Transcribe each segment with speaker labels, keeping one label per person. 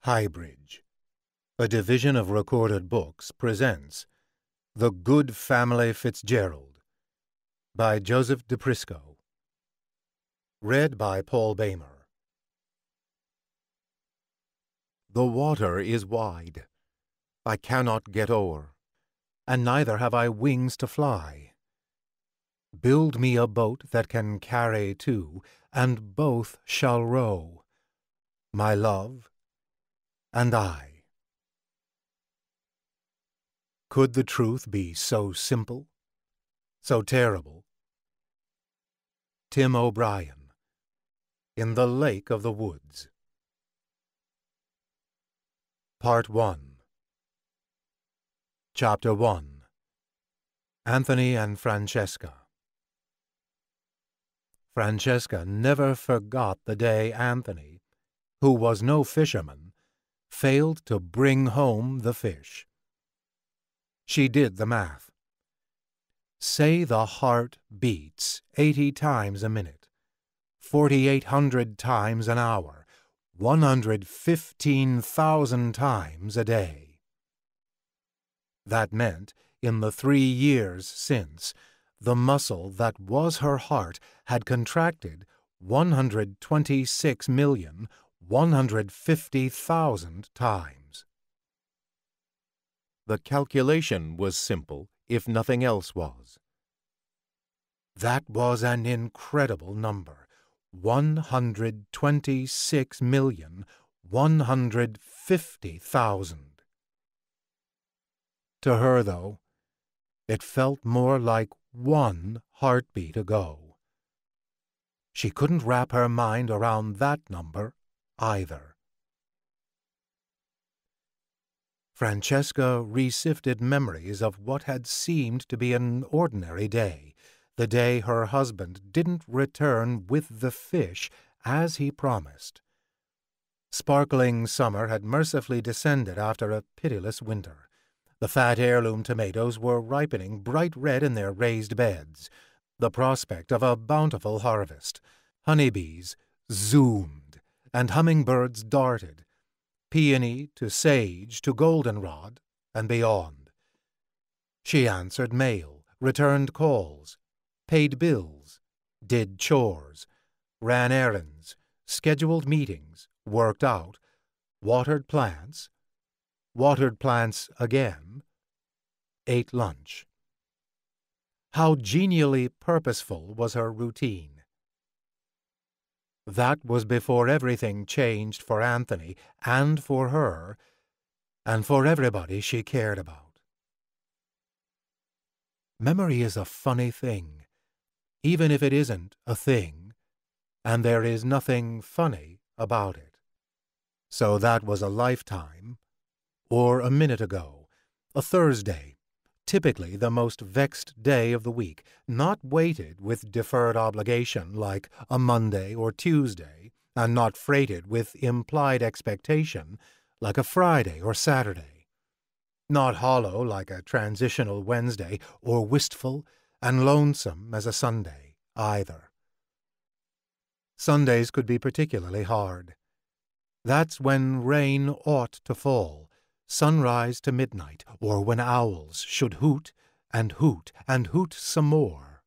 Speaker 1: Highbridge, a division of Recorded Books, presents The Good Family Fitzgerald by Joseph de Prisco. Read by Paul Boehmer. The water is wide. I cannot get o'er, and neither have I wings to fly. Build me a boat that can carry two, and both shall row, my love and I. Could the truth be so simple, so terrible? Tim O'Brien, In the Lake of the Woods. Part 1. Chapter 1. Anthony and Francesca. Francesca never forgot the day Anthony, who was no fisherman, failed to bring home the fish. She did the math. Say the heart beats 80 times a minute, 4,800 times an hour, 115,000 times a day. That meant, in the 3 years since, the muscle that was her heart had contracted 126,150,000 times. The calculation was simple, if nothing else was. That was an incredible number, 126,150,000. To her, though, it felt more like one heartbeat ago. She couldn't wrap her mind around that number either. Francesca resifted memories of what had seemed to be an ordinary day, the day her husband didn't return with the fish as he promised. Sparkling summer had mercifully descended after a pitiless winter. The fat heirloom tomatoes were ripening bright red in their raised beds, the prospect of a bountiful harvest. Honeybees zoomed, and hummingbirds darted, peony to sage to goldenrod and beyond. She answered mail, returned calls, paid bills, did chores, ran errands, scheduled meetings, worked out, watered plants again, ate lunch. How genially purposeful was her routine. That was before everything changed for Anthony and for her and for everybody she cared about. Memory is a funny thing, even if it isn't a thing, and there is nothing funny about it. So that was a lifetime, or a minute ago, a Thursday, typically the most vexed day of the week, not weighted with deferred obligation like a Monday or Tuesday, and not freighted with implied expectation like a Friday or Saturday, not hollow like a transitional Wednesday, or wistful and lonesome as a Sunday, either. Sundays could be particularly hard. That's when rain ought to fall, sunrise to midnight, or when owls should hoot and hoot and hoot some more.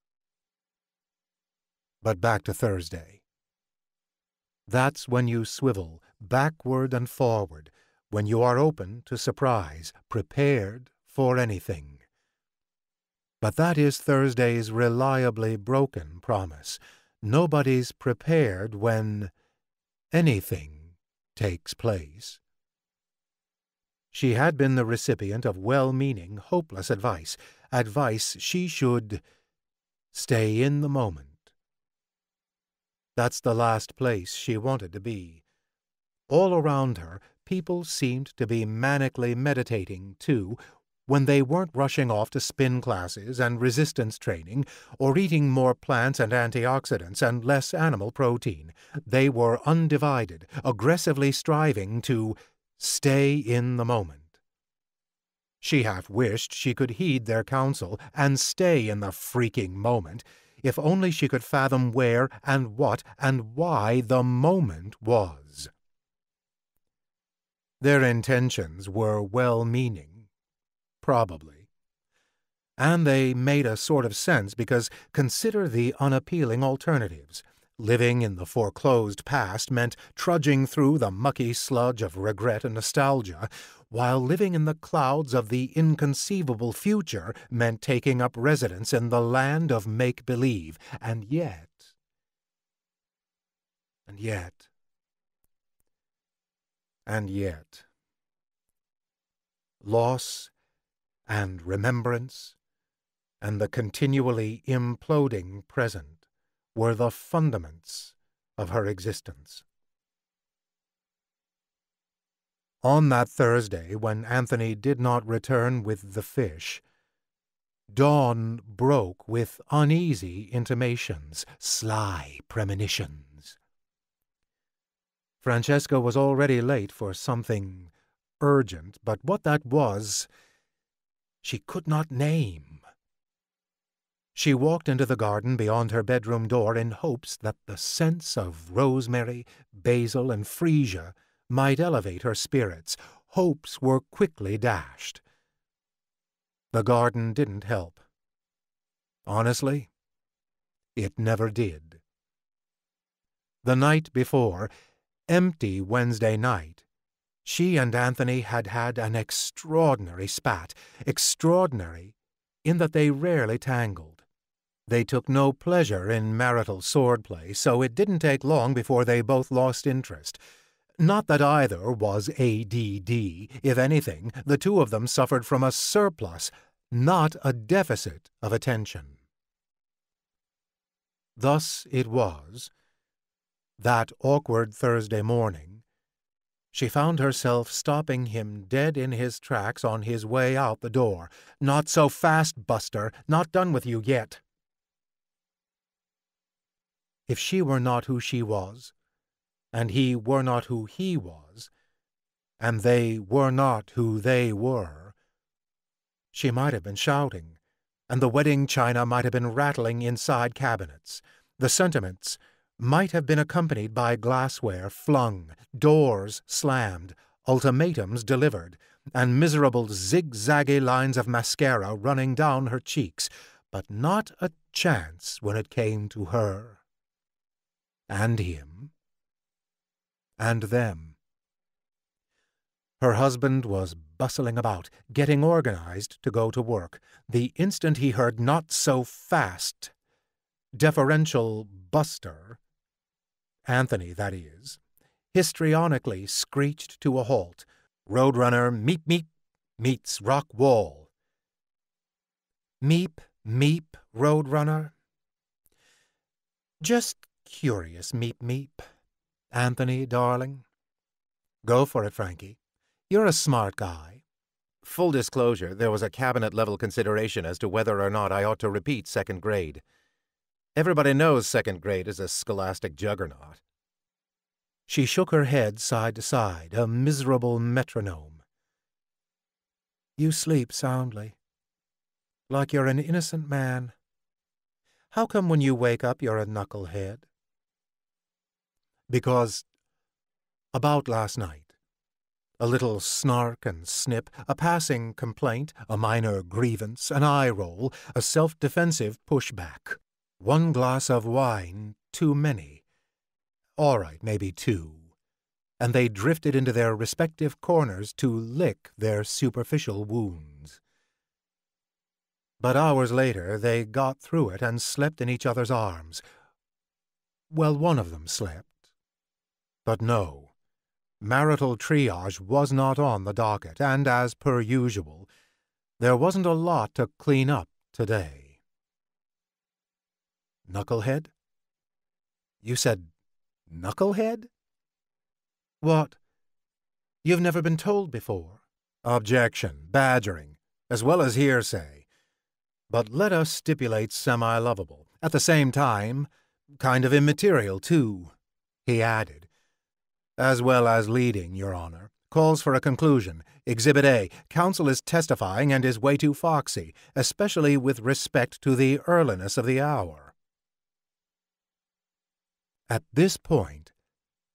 Speaker 1: But back to Thursday. That's when you swivel backward and forward, when you are open to surprise, prepared for anything. But that is Thursday's reliably broken promise. Nobody's prepared when anything takes place. She had been the recipient of well-meaning, hopeless advice she should stay in the moment. That's the last place she wanted to be. All around her, people seemed to be manically meditating, too, when they weren't rushing off to spin classes and resistance training, or eating more plants and antioxidants and less animal protein. They were undivided, aggressively striving to stay in the moment. She half wished she could heed their counsel and stay in the freaking moment, if only she could fathom where and what and why the moment was. Their intentions were well-meaning, probably. And they made a sort of sense because consider the unappealing alternatives. Living in the foreclosed past meant trudging through the mucky sludge of regret and nostalgia, while living in the clouds of the inconceivable future meant taking up residence in the land of make-believe. And yet, loss and remembrance and the continually imploding present were the fundaments of her existence. On that Thursday, when Anthony did not return with the fish, dawn broke with uneasy intimations, sly premonitions. Francesca was already late for something urgent, but what that was, she could not name. She walked into the garden beyond her bedroom door in hopes that the scents of rosemary, basil, and freesia might elevate her spirits. Hopes were quickly dashed. The garden didn't help. Honestly, it never did. The night before, empty Wednesday night, she and Anthony had had an extraordinary spat, extraordinary in that they rarely tangled. They took no pleasure in marital swordplay, so it didn't take long before they both lost interest. Not that either was ADD. If anything, the two of them suffered from a surplus, not a deficit of attention. Thus it was, that awkward Thursday morning, she found herself stopping him dead in his tracks on his way out the door. "Not so fast, Buster. Not done with you yet." If she were not who she was, and he were not who he was, and they were not who they were, she might have been shouting, and the wedding china might have been rattling inside cabinets. The sentiments might have been accompanied by glassware flung, doors slammed, ultimatums delivered, and miserable zigzaggy lines of mascara running down her cheeks, but not a chance when it came to her. And him. And them. Her husband was bustling about, getting organized to go to work. The instant he heard "not so fast," deferential Buster, Anthony, that is, histrionically screeched to a halt. Roadrunner meep meep meets rock wall. Meep meep, Roadrunner. Just curious, meep meep. Anthony, darling. Go for it, Frankie. You're a smart guy.
Speaker 2: Full disclosure, there was a cabinet-level consideration as to whether or not I ought to repeat second grade. Everybody knows second grade is a scholastic juggernaut.
Speaker 1: She shook her head side to side, a miserable metronome. You sleep soundly, like you're an innocent man. How come when you wake up you're a knucklehead? Because about last night, a little snark and snip, a passing complaint, a minor grievance, an eye roll, a self-defensive pushback. One glass of wine too many. All right, maybe two. And they drifted into their respective corners to lick their superficial wounds. But hours later they got through it and slept in each other's arms. Well, one of them slept. But no, marital triage was not on the docket, and as per usual, there wasn't a lot to clean up today. Knucklehead? You said knucklehead? What? You've never been told before? Objection, badgering, as well as hearsay. But let us stipulate semi-lovable. At the same time, kind of immaterial, too, he added. As well as leading, Your Honor. Calls for a conclusion. Exhibit A. Counsel is testifying and is way too foxy, especially with respect to the earliness of the hour. At this point,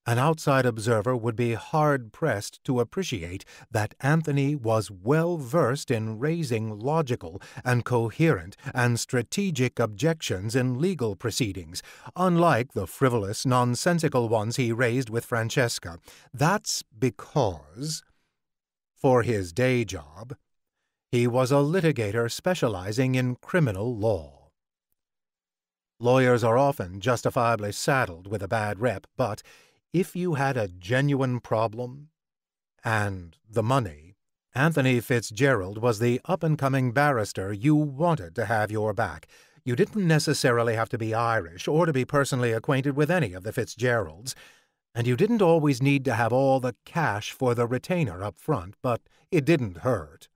Speaker 1: An outside observer would be hard-pressed to appreciate that Anthony was well-versed in raising logical and coherent and strategic objections in legal proceedings, unlike the frivolous, nonsensical ones he raised with Francesca. That's because, for his day job, he was a litigator specializing in criminal law. Lawyers are often justifiably saddled with a bad rep, but if you had a genuine problem and the money, Anthony Fitzgerald was the up-and-coming barrister you wanted to have your back. You didn't necessarily have to be Irish or to be personally acquainted with any of the Fitzgeralds, and you didn't always need to have all the cash for the retainer up front, but it didn't hurt.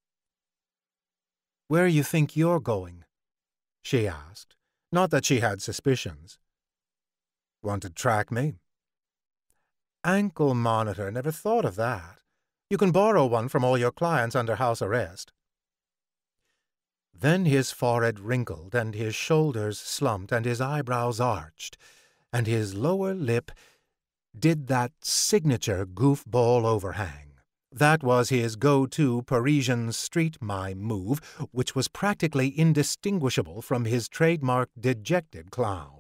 Speaker 1: "Where you think you're going?" she asked, not that she had suspicions. "Want to track me?" "Ankle monitor, never thought of that. You can borrow one from all your clients under house arrest." Then his forehead wrinkled, and his shoulders slumped, and his eyebrows arched, and his lower lip did that signature goofball overhang. That was his go-to Parisian street mime move, which was practically indistinguishable from his trademark dejected clown.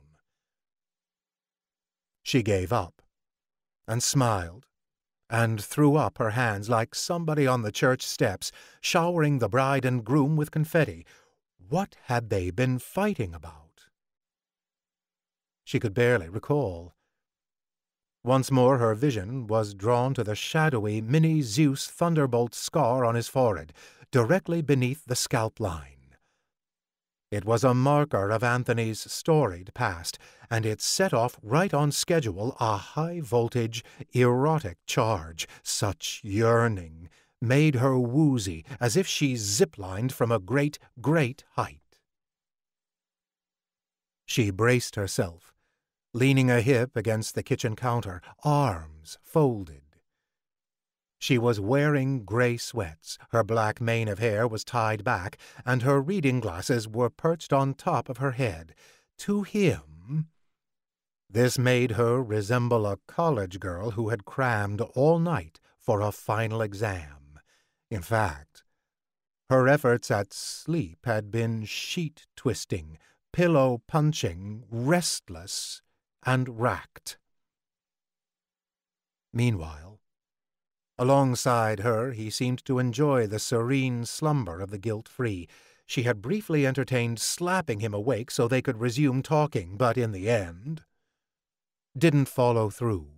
Speaker 1: She gave up, and smiled, and threw up her hands like somebody on the church steps, showering the bride and groom with confetti. What had they been fighting about? She could barely recall. Once more her vision was drawn to the shadowy mini-Zeus thunderbolt scar on his forehead, directly beneath the scalp line. It was a marker of Anthony's storied past, and it set off right on schedule a high-voltage, erotic charge. Such yearning made her woozy, as if she zip-lined from a great, great height. She braced herself, leaning a hip against the kitchen counter, arms folded. She was wearing gray sweats, her black mane of hair was tied back, and her reading glasses were perched on top of her head. To him, this made her resemble a college girl who had crammed all night for a final exam. In fact, her efforts at sleep had been sheet-twisting, pillow-punching, restless, and racked. Meanwhile, alongside her, he seemed to enjoy the serene slumber of the guilt-free. She had briefly entertained slapping him awake so they could resume talking, but in the end didn't follow through.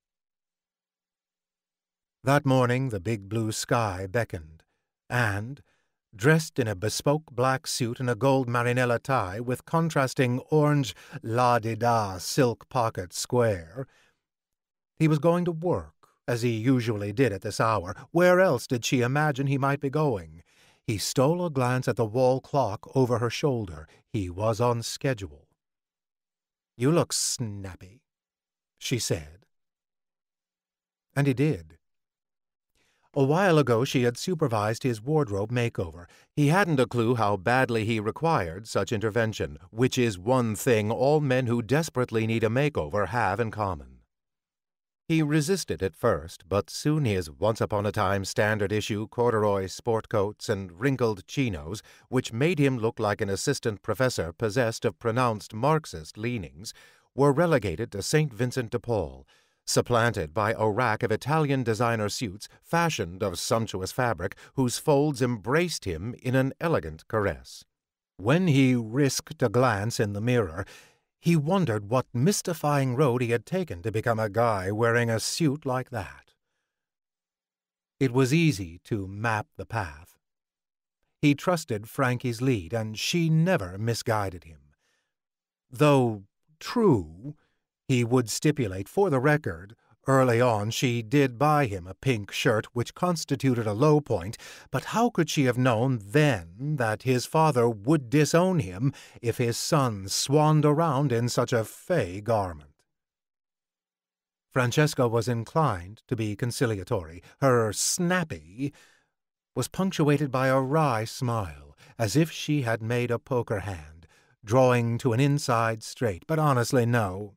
Speaker 1: That morning the big blue sky beckoned, and, dressed in a bespoke black suit and a gold marinella tie with contrasting orange la-di-da silk pocket square, he was going to work, as he usually did at this hour. Where else did she imagine he might be going? He stole a glance at the wall clock over her shoulder. He was on schedule. "You look snappy," she said. And he did. A while ago she had supervised his wardrobe makeover. He hadn't a clue how badly he required such intervention, which is one thing all men who desperately need a makeover have in common. He resisted at first, but soon his once-upon-a-time standard-issue corduroy sport coats and wrinkled chinos, which made him look like an assistant professor possessed of pronounced Marxist leanings, were relegated to St. Vincent de Paul, supplanted by a rack of Italian designer suits fashioned of sumptuous fabric whose folds embraced him in an elegant caress. When he risked a glance in the mirror, he wondered what mystifying road he had taken to become a guy wearing a suit like that. It was easy to map the path. He trusted Frankie's lead, and she never misguided him. Though true, he would stipulate, for the record, early on she did buy him a pink shirt which constituted a low point, but how could she have known then that his father would disown him if his son swanned around in such a fey garment? Francesca was inclined to be conciliatory. Her snappy was punctuated by a wry smile, as if she had made a poker hand, drawing to an inside straight. But honestly, no.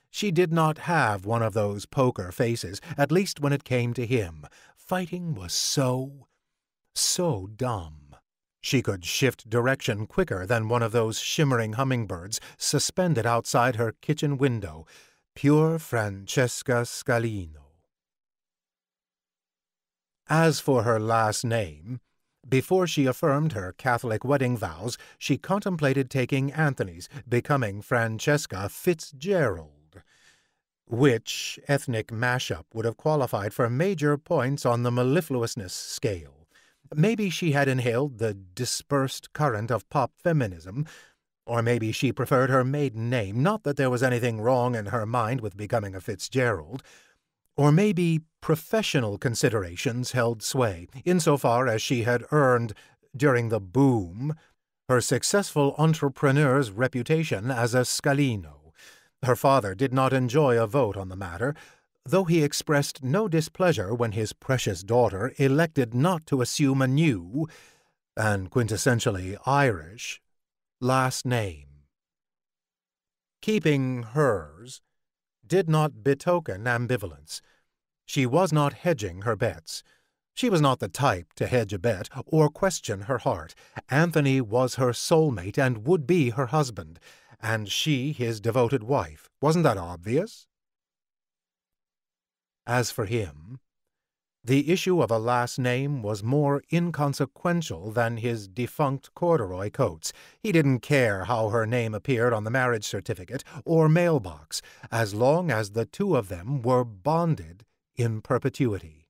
Speaker 1: She did not have one of those poker faces, at least when it came to him. Fighting was so dumb. She could shift direction quicker than one of those shimmering hummingbirds suspended outside her kitchen window. Pure Francesca Scalino. As for her last name, before she affirmed her Catholic wedding vows, she contemplated taking Anthony's, becoming Francesca Fitzgerald, which ethnic mashup would have qualified for major points on the mellifluousness scale. Maybe she had inhaled the dispersed current of pop feminism, or maybe she preferred her maiden name, not that there was anything wrong in her mind with becoming a Fitzgerald, or maybe professional considerations held sway, insofar as she had earned, during the boom, her successful entrepreneur's reputation as a Scalino. Her father did not enjoy a vote on the matter, though he expressed no displeasure when his precious daughter elected not to assume a new, and quintessentially Irish, last name. Keeping hers did not betoken ambivalence. She was not hedging her bets. She was not the type to hedge a bet or question her heart. Anthony was her soulmate and would be her husband, and she his devoted wife. Wasn't that obvious? As for him, the issue of a last name was more inconsequential than his defunct corduroy coats. He didn't care how her name appeared on the marriage certificate or mailbox, as long as the two of them were bonded in perpetuity.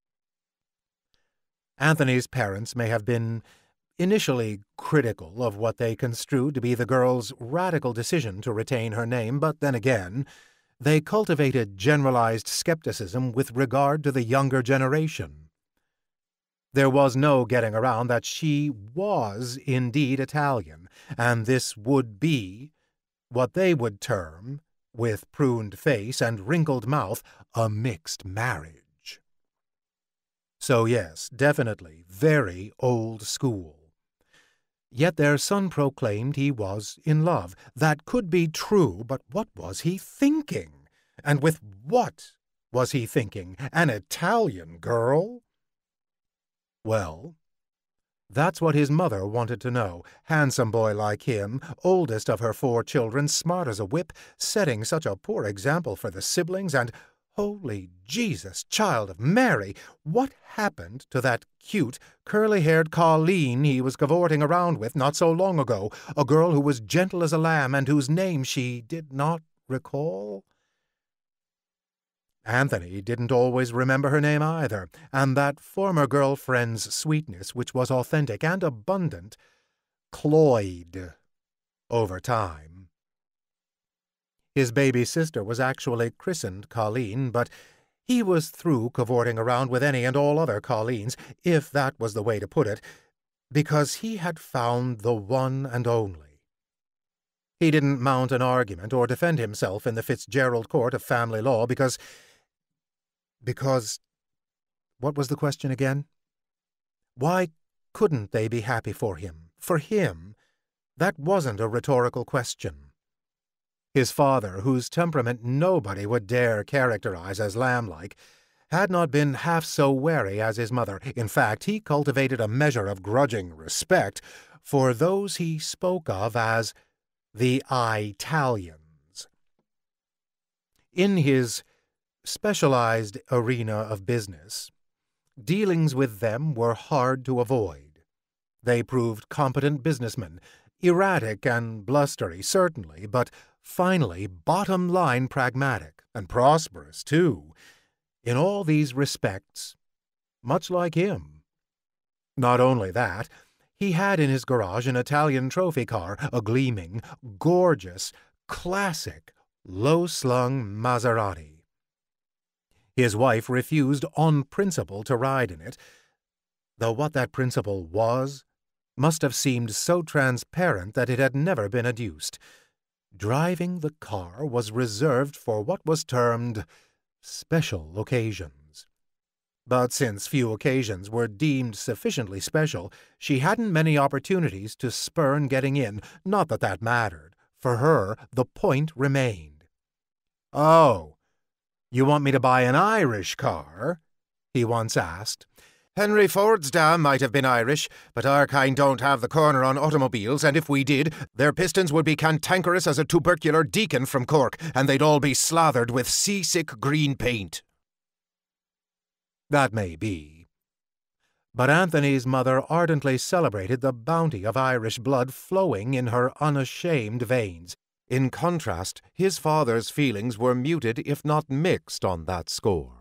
Speaker 1: Anthony's parents may have been initially critical of what they construed to be the girl's radical decision to retain her name, but then again, they cultivated generalized skepticism with regard to the younger generation. There was no getting around that she was indeed Italian, and this would be what they would term, with pruned face and wrinkled mouth, a mixed marriage. So yes, definitely very old school. Yet their son proclaimed he was in love. That could be true, but what was he thinking? And with what was he thinking? An Italian girl? Well, that's what his mother wanted to know. Handsome boy like him, oldest of her 4 children, smart as a whip, setting such a poor example for the siblings, and holy Jesus, child of Mary, what happened to that cute, curly-haired Colleen he was cavorting around with not so long ago, a girl who was gentle as a lamb and whose name she did not recall? Anthony didn't always remember her name either, and that former girlfriend's sweetness, which was authentic and abundant, cloyed over time. His baby sister was actually christened Colleen, but he was through cavorting around with any and all other Colleens, if that was the way to put it, because he had found the one and only. He didn't mount an argument or defend himself in the Fitzgerald court of family law because, what was the question again? Why couldn't they be happy for him? For him? That wasn't a rhetorical question. His father, whose temperament nobody would dare characterize as lamb-like, had not been half so wary as his mother. In fact, he cultivated a measure of grudging respect for those he spoke of as the Italians. In his specialized arena of business, dealings with them were hard to avoid. They proved competent businessmen, erratic and blustery, certainly, but finally bottom-line pragmatic, and prosperous, too, in all these respects, much like him. Not only that, he had in his garage an Italian trophy car, a gleaming, gorgeous, classic, low-slung Maserati. His wife refused on principle to ride in it, though what that principle was must have seemed so transparent that it had never been adduced. Driving the car was reserved for what was termed special occasions. But since few occasions were deemed sufficiently special, she hadn't many opportunities to spurn getting in. Not that that mattered. For her, the point remained. "Oh, you want me to buy an Irish car?" he once asked.
Speaker 2: "Henry Ford's dam might have been Irish, but our kind don't have the corner on automobiles, and if we did, their pistons would be cantankerous as a tubercular deacon from Cork, and they'd all be slathered with seasick green paint."
Speaker 1: That may be. But Anthony's mother ardently celebrated the bounty of Irish blood flowing in her unashamed veins.
Speaker 2: In contrast, his father's feelings were muted if not mixed on that score.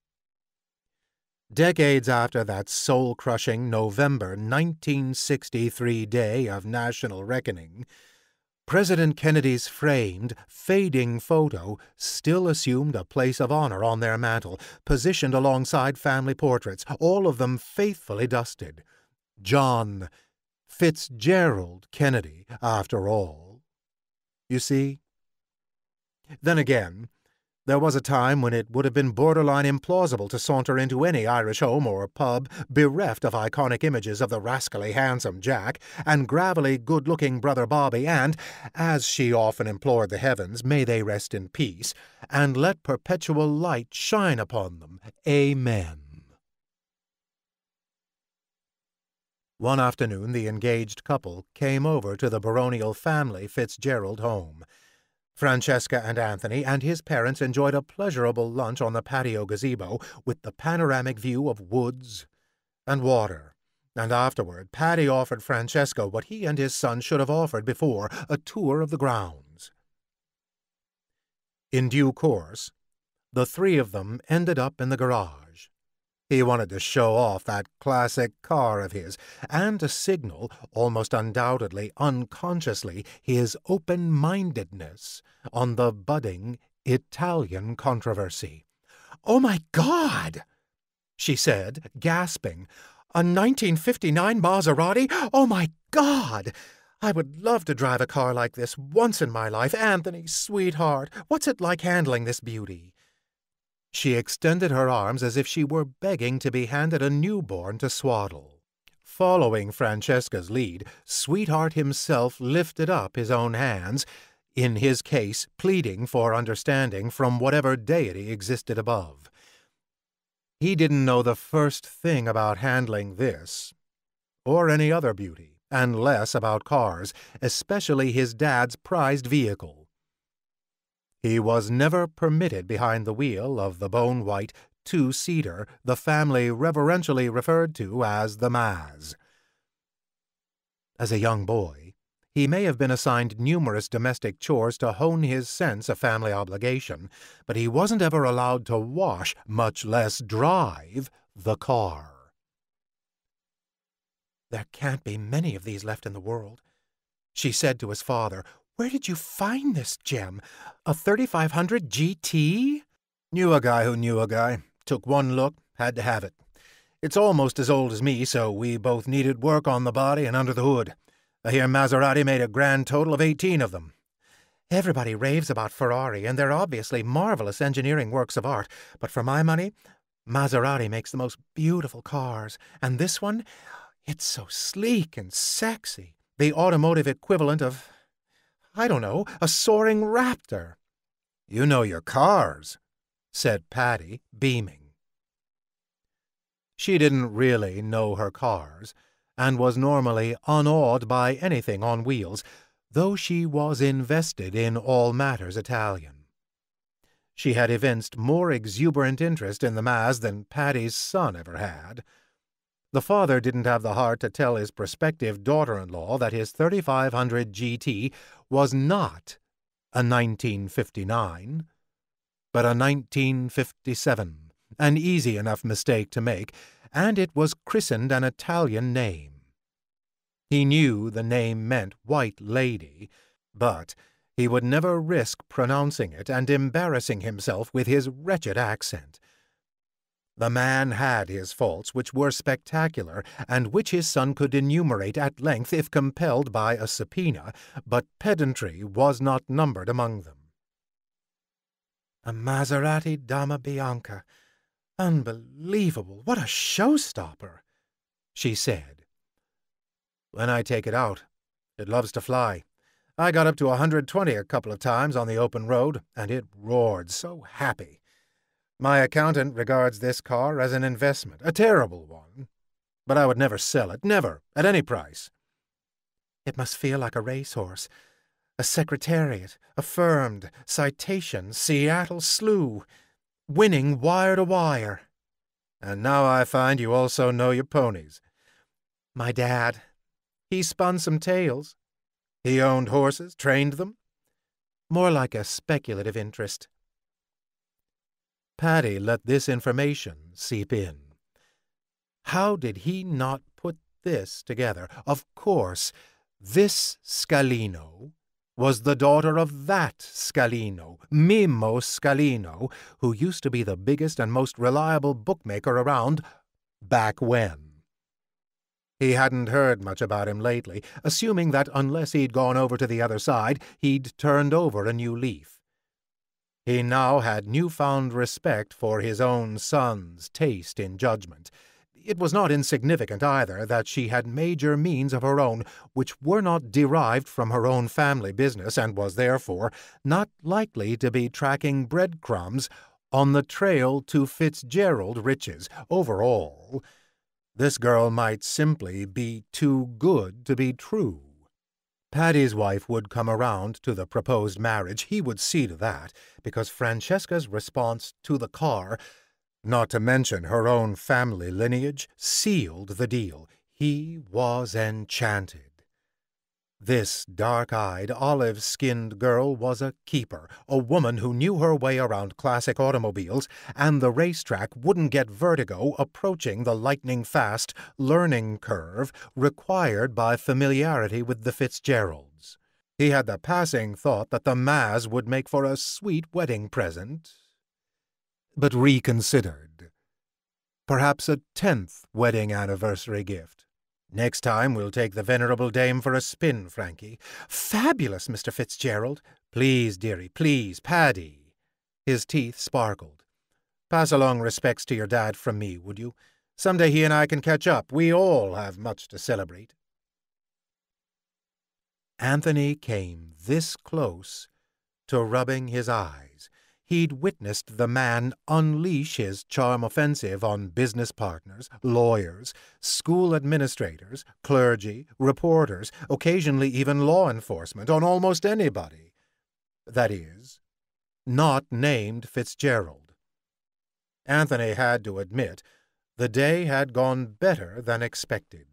Speaker 1: Decades after that soul-crushing November 1963 day of national reckoning, President Kennedy's framed, fading photo still assumed a place of honor on their mantel, positioned alongside family portraits, all of them faithfully dusted. John Fitzgerald Kennedy, after all. You see? Then again, there was a time when it would have been borderline implausible to saunter into any Irish home or pub bereft of iconic images of the rascally handsome Jack and gravelly good-looking brother Bobby and, as she often implored the heavens, may they rest in peace, and let perpetual light shine upon them. Amen. One afternoon the engaged couple came over to the baronial family Fitzgerald home. Francesca and Anthony and his parents enjoyed a pleasurable lunch on the patio gazebo with the panoramic view of woods and water, and afterward Paddy offered Francesca what he and his son should have offered before, a tour of the grounds. In due course, the three of them ended up in the garage. He wanted to show off that classic car of his, and to signal, almost undoubtedly unconsciously, his open-mindedness on the budding Italian controversy. "Oh, my God!" she said, gasping. "A 1959 Maserati? Oh, my God! I would love to drive a car like this once in my life. Anthony, sweetheart, what's it like handling this beauty?" She extended her arms as if she were begging to be handed a newborn to swaddle. Following Francesca's lead, Sweetheart himself lifted up his own hands, in his case pleading for understanding from whatever deity existed above. He didn't know the first thing about handling this, or any other beauty, and less about cars, especially his dad's prized vehicle. He was never permitted behind the wheel of the bone-white two-seater the family reverentially referred to as the Maz. As a young boy, he may have been assigned numerous domestic chores to hone his sense of family obligation, but he wasn't ever allowed to wash, much less drive, the car. "There can't be many of these left in the world," she said to his father. "Where did you find this gem? A 3500 GT?
Speaker 2: Knew a guy who knew a guy. Took one look, had to have it. It's almost as old as me, so we both needed work on the body and under the hood. I hear Maserati made a grand total of 18 of them.
Speaker 1: Everybody raves about Ferrari, and they're obviously marvelous engineering works of art, but for my money, Maserati makes the most beautiful cars, and this one, it's so sleek and sexy. The automotive equivalent of, I don't know, a soaring raptor."
Speaker 2: "You know your cars," said Paddy, beaming.
Speaker 1: She didn't really know her cars, and was normally unawed by anything on wheels, though she was invested in all matters Italian. She had evinced more exuberant interest in the Maz than Paddy's son ever had. The father didn't have the heart to tell his prospective daughter-in-law that his 3500 GT was not a 1959, but a 1957, an easy enough mistake to make, and it was christened an Italian name. He knew the name meant White Lady, but he would never risk pronouncing it and embarrassing himself with his wretched accent. The man had his faults, which were spectacular, and which his son could enumerate at length if compelled by a subpoena, but pedantry was not numbered among them. "A Maserati Dama Bianca. Unbelievable! What a showstopper!" she said.
Speaker 2: "When I take it out, it loves to fly. I got up to 120 a couple of times on the open road, and it roared so happy. My accountant regards this car as an investment, a terrible one. But I would never sell it, never, at any price. It must feel like a racehorse, a secretariat, affirmed, citation, Seattle slew, winning wire to wire. And now I find you also know your ponies. My dad, he spun some tales. He owned horses, trained them. More like a speculative interest. Paddy let this information seep in. How did he not put this together? Of course, this Scalino was the daughter of that Scalino, Mimo Scalino, who used to be the biggest and most reliable bookmaker around back when. He hadn't heard much about him lately, assuming that unless he'd gone over to the other side, he'd turned over a new leaf. He now had newfound respect for his own son's taste in judgment. It was not insignificant, either, that she had major means of her own which were not derived from her own family business and was therefore not likely to be tracking breadcrumbs on the trail to Fitzgerald riches. Overall, this girl might simply be too good to be true. Paddy's wife would come around to the proposed marriage. He would see to that, because Francesca's response to the car, not to mention her own family lineage, sealed the deal. He was enchanted. This dark-eyed, olive-skinned girl was a keeper, a woman who knew her way around classic automobiles, and the racetrack wouldn't get vertigo approaching the lightning-fast learning curve required by familiarity with the Fitzgeralds. He had the passing thought that the Maz would make for a sweet wedding present, but reconsidered. Perhaps a 10th wedding anniversary gift. Next time we'll take the venerable dame for a spin, Frankie. Fabulous, Mr. Fitzgerald. Please, dearie, please, Paddy. His teeth sparkled. Pass along respects to your dad from me, would you? Someday he and I can catch up. We all have much to celebrate. Anthony came this close to rubbing his eyes. He'd witnessed the man unleash his charm offensive on business partners, lawyers, school administrators, clergy, reporters, occasionally even law enforcement, on almost anybody. That is, not named Fitzgerald. Anthony had to admit the day had gone better than expected.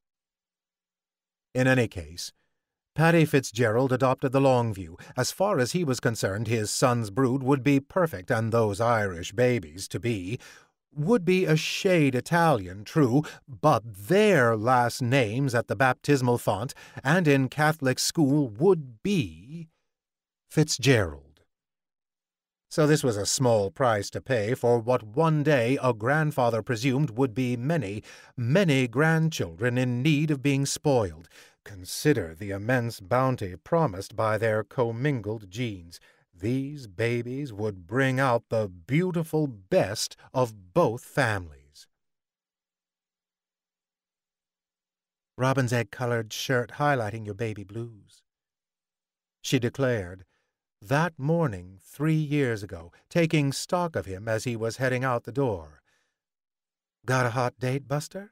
Speaker 2: In any case, Paddy Fitzgerald adopted the long view. As far as he was concerned, his son's brood would be perfect, and those Irish babies-to-be would be a shade Italian, true, but their last names at the baptismal font and in Catholic school would be Fitzgerald. So this was a small price to pay for what one day a grandfather presumed would be many, many grandchildren in need of being spoiled. Consider the immense bounty promised by their commingled genes. These babies would bring out the beautiful best of both families. Robin's egg-colored shirt highlighting your baby blues, she declared, that morning 3 years ago, taking stock of him as he was heading out the door. Got a hot date, Buster?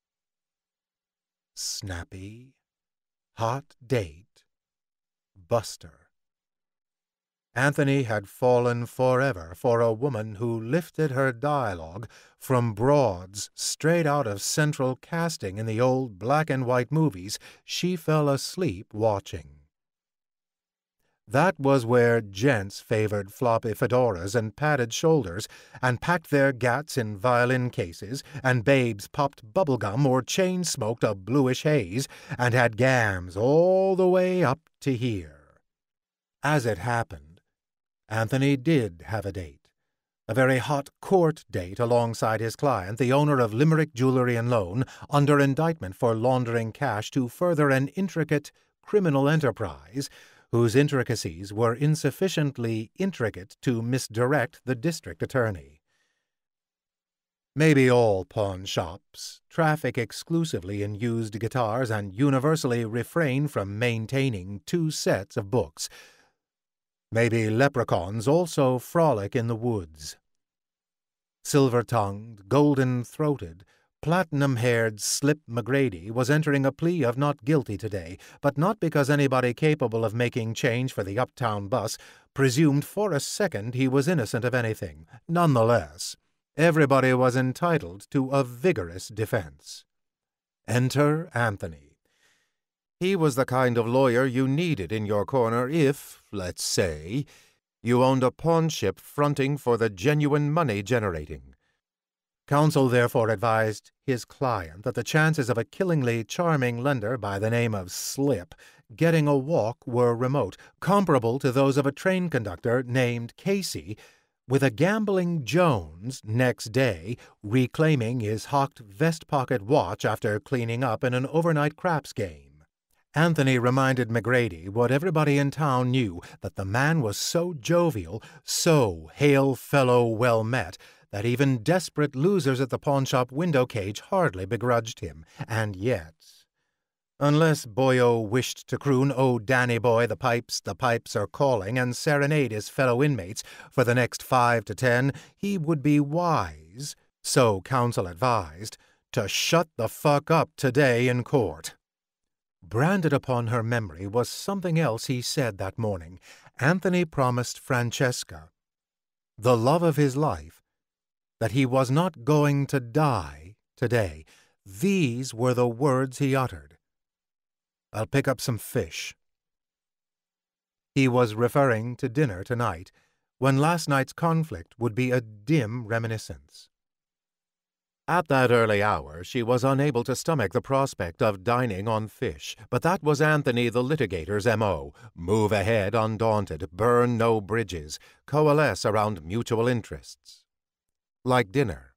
Speaker 2: Snappy. Hot date. Buster. Anthony had fallen forever for a woman who lifted her dialogue from broads straight out of central casting in the old black-and-white movies she fell asleep watching. That was where gents favored floppy fedoras and padded shoulders, and packed their gats in violin cases, and babes popped bubblegum or chain-smoked a bluish haze, and had gams all the way up to here. As it happened, Anthony did have a date. A very hot court date alongside his client, the owner of Limerick Jewellery and Loan, under indictment for laundering cash to further an intricate criminal enterprise, whose intricacies were insufficiently intricate to misdirect the district attorney.
Speaker 1: Maybe all pawn shops traffic exclusively in used guitars and universally refrain from maintaining 2 sets of books. Maybe leprechauns also frolic in the woods. Silver-tongued, golden-throated, platinum-haired Slip McGrady was entering a plea of not guilty today, but not because anybody capable of making change for the uptown bus presumed for a second he was innocent of anything. Nonetheless, everybody was entitled to a vigorous defense. Enter Anthony. He was the kind of lawyer you needed in your corner if, let's say, you owned a pawnship fronting for the genuine money generating. Counsel therefore advised his client that the chances of a killingly charming lender by the name of Slip getting a walk were remote, comparable to those of a train conductor named Casey, with a gambling Jones next day reclaiming his hocked vest pocket watch after cleaning up in an overnight craps game. Anthony reminded McGrady what everybody in town knew, that the man was so jovial, so hail fellow well met, that even desperate losers at the pawnshop window cage hardly begrudged him. And yet, unless Boyo wished to croon "Oh, Danny boy, the pipes are calling," and serenade his fellow inmates for the next 5 to 10, he would be wise, so counsel advised, to shut the fuck up today in court. Branded upon her memory was something else he said that morning. Anthony promised Francesca, the love of his life, that he was not going to die today. These were the words he uttered. "I'll pick up some fish." He was referring to dinner tonight, when last night's conflict would be a dim reminiscence. At that early hour, she was unable to stomach the prospect of dining on fish, but that was Anthony the litigator's M.O. Move ahead undaunted, burn no bridges, coalesce around mutual interests. Like dinner.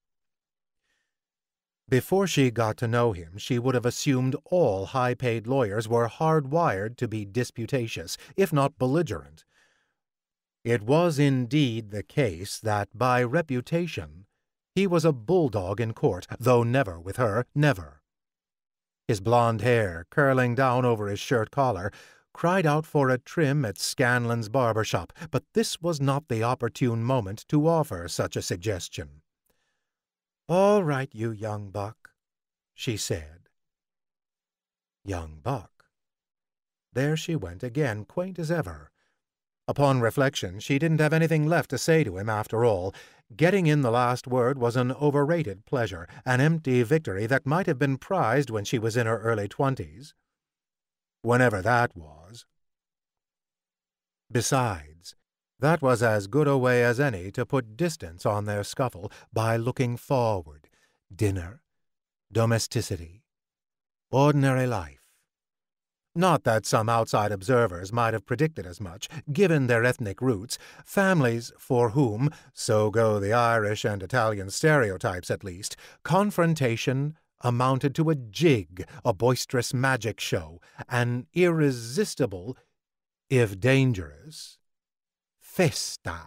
Speaker 1: Before she got to know him, she would have assumed all high-paid lawyers were hardwired to be disputatious, if not belligerent. It was indeed the case that, by reputation, he was a bulldog in court, though never with her, never. His blond hair, curling down over his shirt collar, cried out for a trim at Scanlon's barber shop, but this was not the opportune moment to offer such a suggestion. "All right, you young buck," she said. Young buck. There she went again, quaint as ever. Upon reflection, she didn't have anything left to say to him after all. Getting in the last word was an overrated pleasure, an empty victory that might have been prized when she was in her early 20s. Whenever that was. Besides, that was as good a way as any to put distance on their scuffle by looking forward. Dinner, domesticity, ordinary life. Not that some outside observers might have predicted as much, given their ethnic roots, families for whom, so go the Irish and Italian stereotypes at least, confrontation amounted to a jig, a boisterous magic show, an irresistible, if dangerous, festa.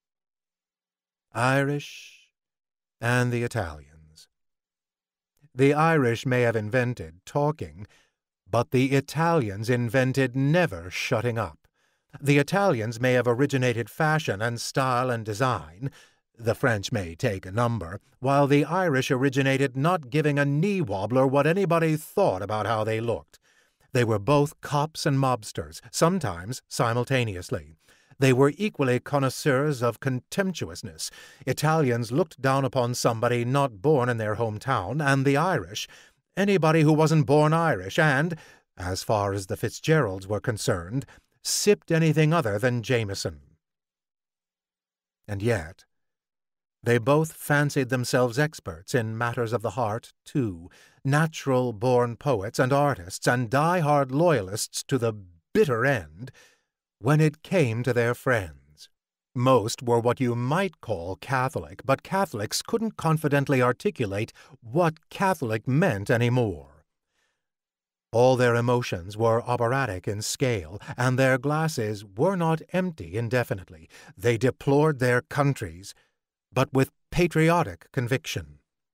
Speaker 1: Irish and the Italians. The Irish may have invented talking, but the Italians invented never shutting up. The Italians may have originated fashion and style and design. The French may take a number, while the Irish originated not giving a knee-wobbler what anybody thought about how they looked. They were both cops and mobsters, sometimes simultaneously. They were equally connoisseurs of contemptuousness. Italians looked down upon somebody not born in their hometown, and the Irish anybody who wasn't born Irish and, as far as the Fitzgeralds were concerned, sipped anything other than Jameson. And yet, they both fancied themselves experts in matters of the heart, too, natural-born poets and artists and die-hard loyalists to the bitter end when it came to their friends. Most were what you might call Catholic, but Catholics couldn't confidently articulate what Catholic meant anymore. All their emotions were operatic in scale, and their glasses were not empty indefinitely. They deplored their countries, but with patriotic conviction.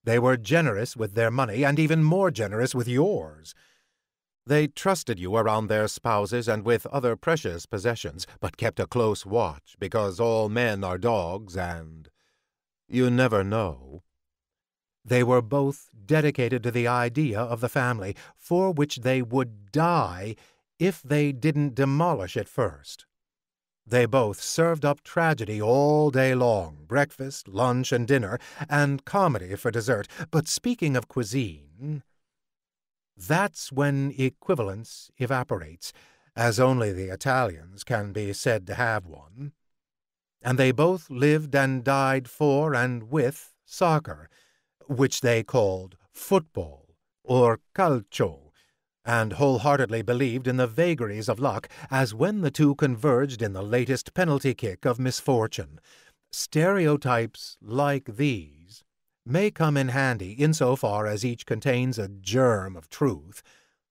Speaker 1: They were generous with their money and even more generous with yours. They trusted you around their spouses and with other precious possessions, but kept a close watch because all men are dogs and you never know. They were both dedicated to the idea of the family, for which they would die if they didn't demolish it first. They both served up tragedy all day long, breakfast, lunch, and dinner, and comedy for dessert. But speaking of cuisine, that's when equivalence evaporates, as only the Italians can be said to have one. And they both lived and died for and with soccer, which they called football, or calcio, and wholeheartedly believed in the vagaries of luck, as when the two converged in the latest penalty kick of misfortune. Stereotypes like these may come in handy insofar as each contains a germ of truth.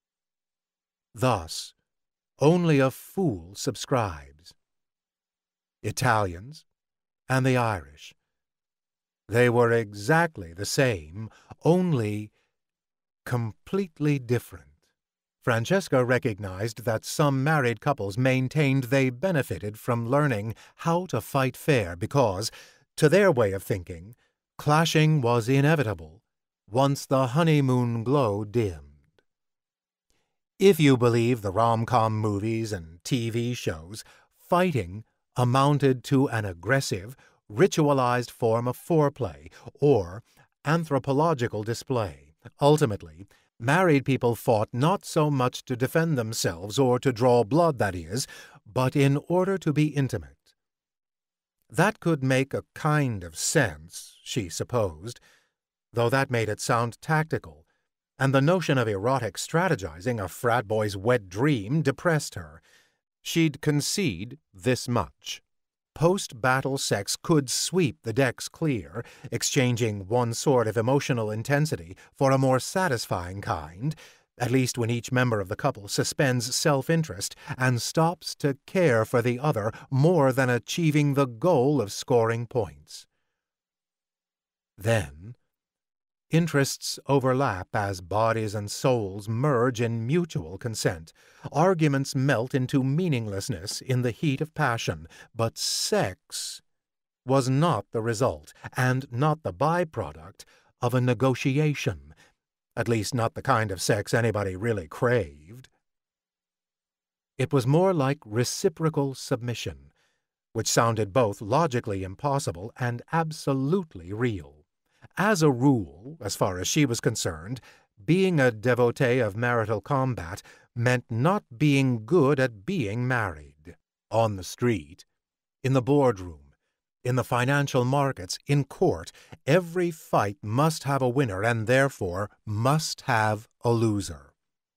Speaker 1: Thus, only a fool subscribes. Italians and the Irish. They were exactly the same, only completely different. Francesca recognized that some married couples maintained they benefited from learning how to fight fair because, to their way of thinking, clashing was inevitable once the honeymoon glow dimmed. If you believe the rom-com movies and TV shows, fighting amounted to an aggressive, ritualized form of foreplay or anthropological display. Ultimately, married people fought not so much to defend themselves or to draw blood, that is, but in order to be intimate. That could make a kind of sense, she supposed, though that made it sound tactical, and the notion of erotic strategizing, a frat boy's wet dream, depressed her. She'd concede this much. Post-battle sex could sweep the decks clear, exchanging one sort of emotional intensity for a more satisfying kind, at least when each member of the couple suspends self-interest and stops to care for the other more than achieving the goal of scoring points. Then, interests overlap as bodies and souls merge in mutual consent. Arguments melt into meaninglessness in the heat of passion, but sex was not the result, and not the byproduct, of a negotiation, at least not the kind of sex anybody really craved. It was more like reciprocal submission, which sounded both logically impossible and absolutely real. As a rule, as far as she was concerned, being a devotee of marital combat meant not being good at being married. On the street, in the boardroom, in the financial markets, in court, every fight must have a winner and therefore must have a loser.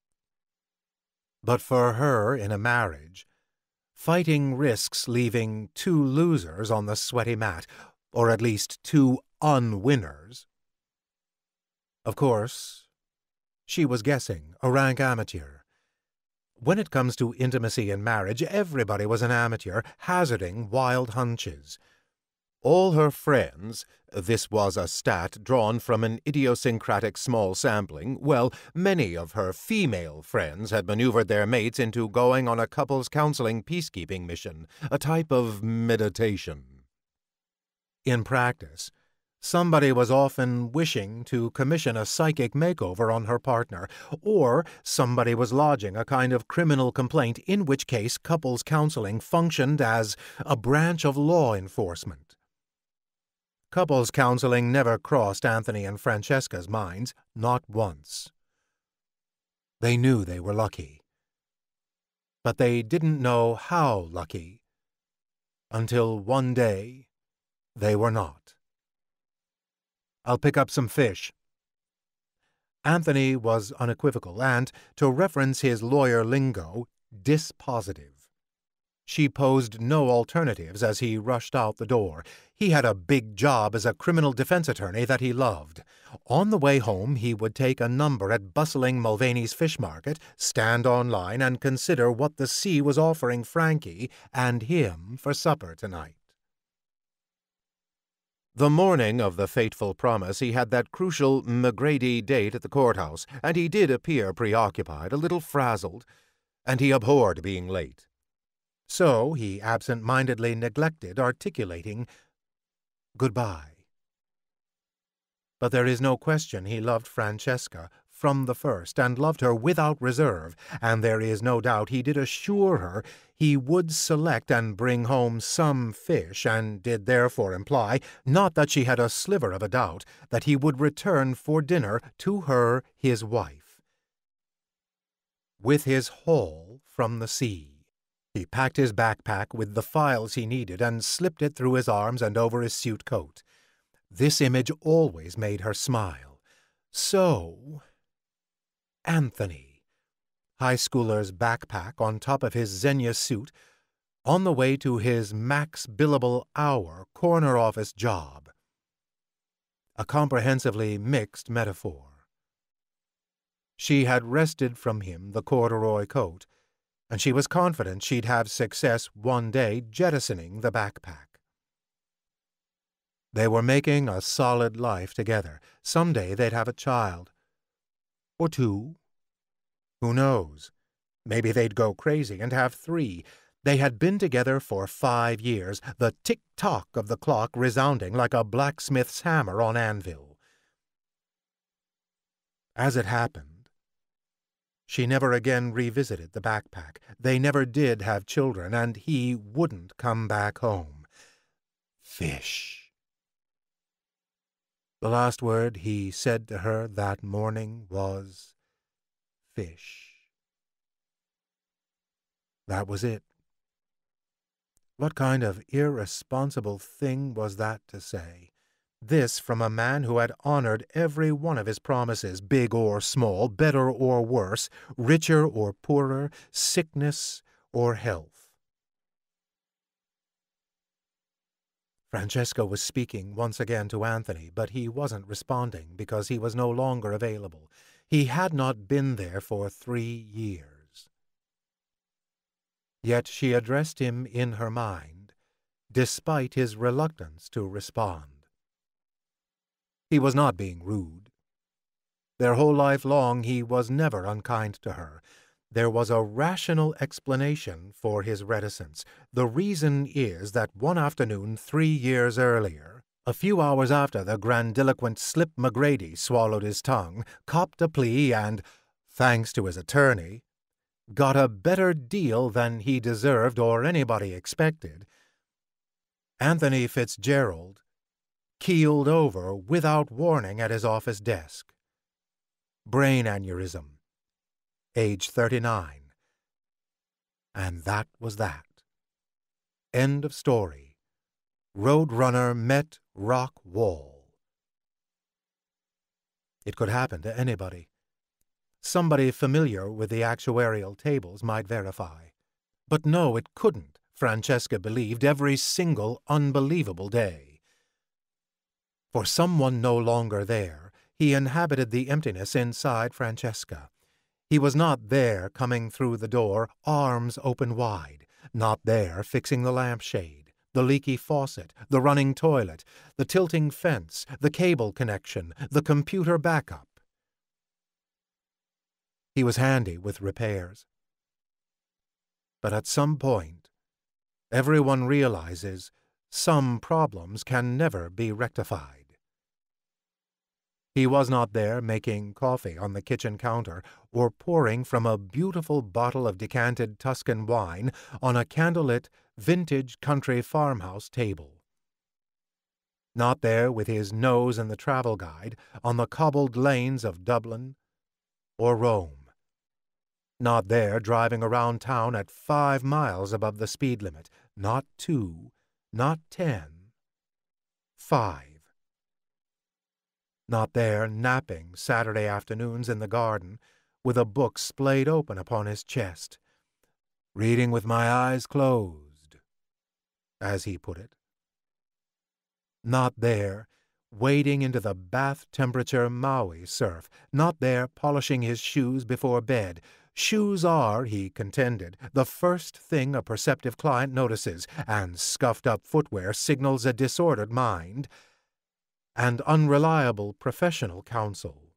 Speaker 1: But for her in a marriage, fighting risks leaving two losers on the sweaty mat, or at least two unwinners. Of course, she was guessing, a rank amateur. When it comes to intimacy in marriage, everybody was an amateur, hazarding wild hunches. All her friends, this was a stat drawn from an idiosyncratic small sampling, well, many of her female friends had maneuvered their mates into going on a couples counseling peacekeeping mission, a type of meditation. In practice, somebody was often wishing to commission a psychic makeover on her partner, or somebody was lodging a kind of criminal complaint, in which case couples counseling functioned as a branch of law enforcement. Couples counseling never crossed Anthony and Francesca's minds, not once. They knew they were lucky. But they didn't know how lucky, until one day they were not. "I'll pick up some fish." Anthony was unequivocal and, to reference his lawyer lingo, dispositive. She posed no alternatives as he rushed out the door. He had a big job as a criminal defense attorney that he loved. On the way home, he would take a number at bustling Mulvaney's fish market, stand on line, and consider what the sea was offering Frankie and him for supper tonight.
Speaker 2: The morning of the fateful promise he had that crucial McGrady date at the courthouse, and he did appear preoccupied, a little frazzled, and he abhorred being late.
Speaker 1: So he absent-mindedly neglected articulating goodbye. But there is no question he loved Francesca from the first, and loved her without reserve, and there is no doubt he did assure her he would select and bring home some fish, and did therefore imply, not that she had a sliver of a doubt, that he would return for dinner to her, his wife, with his haul from the sea. He packed his backpack with the files he needed and slipped it through his arms and over his suit coat. This image always made her smile. So, Anthony, high schooler's backpack on top of his Xenia suit, on the way to his max billable hour corner office job. A comprehensively mixed metaphor. She had wrested from him the corduroy coat, and she was confident she'd have success one day jettisoning the backpack. They were making a solid life together. Someday they'd have a child. Or two. Who knows? Maybe they'd go crazy and have 3. They had been together for 5 years, the tick-tock of the clock resounding like a blacksmith's hammer on anvil. As it happened, she never again revisited the backpack. They never did have children, and he wouldn't come back home. Fish. The last word he said to her that morning was, fish. That was it. What kind of irresponsible thing was that to say? This from a man who had honored every one of his promises, big or small, better or worse, richer or poorer, sickness or health. Francesca was speaking once again to Anthony, but he wasn't responding because he was no longer available. He had not been there for 3 years. Yet she addressed him in her mind, despite his reluctance to respond. He was not being rude. Their whole life long he was never unkind to her. There was a rational explanation for his reticence. The reason is that one afternoon 3 years earlier, a few hours after the grandiloquent Slip McGrady swallowed his tongue, copped a plea and, thanks to his attorney, got a better deal than he deserved or anybody expected, Anthony Fitzgerald keeled over without warning at his office desk. Brain aneurysm. Age 39. And that was that. End of story. Roadrunner met rock wall. It could happen to anybody. Somebody familiar with the actuarial tables might verify. But no, it couldn't, Francesca believed every single unbelievable day. For someone no longer there, he inhabited the emptiness inside Francesca. He was not there coming through the door, arms open wide, not there fixing the lampshade, the leaky faucet, the running toilet, the tilting fence, the cable connection, the computer backup. He was handy with repairs. But at some point, everyone realizes some problems can never be rectified. He was not there making coffee on the kitchen counter or pouring from a beautiful bottle of decanted Tuscan wine on a candlelit, vintage country farmhouse table. Not there with his nose in the travel guide on the cobbled lanes of Dublin or Rome. Not there driving around town at 5 miles above the speed limit, not 2, not 10, 5. Not there napping Saturday afternoons in the garden with a book splayed open upon his chest, reading with my eyes closed, as he put it. Not there wading into the bath-temperature Maui surf, not there polishing his shoes before bed. Shoes are, he contended, the first thing a perceptive client notices, and scuffed-up footwear signals a disordered mind. and unreliable professional counsel.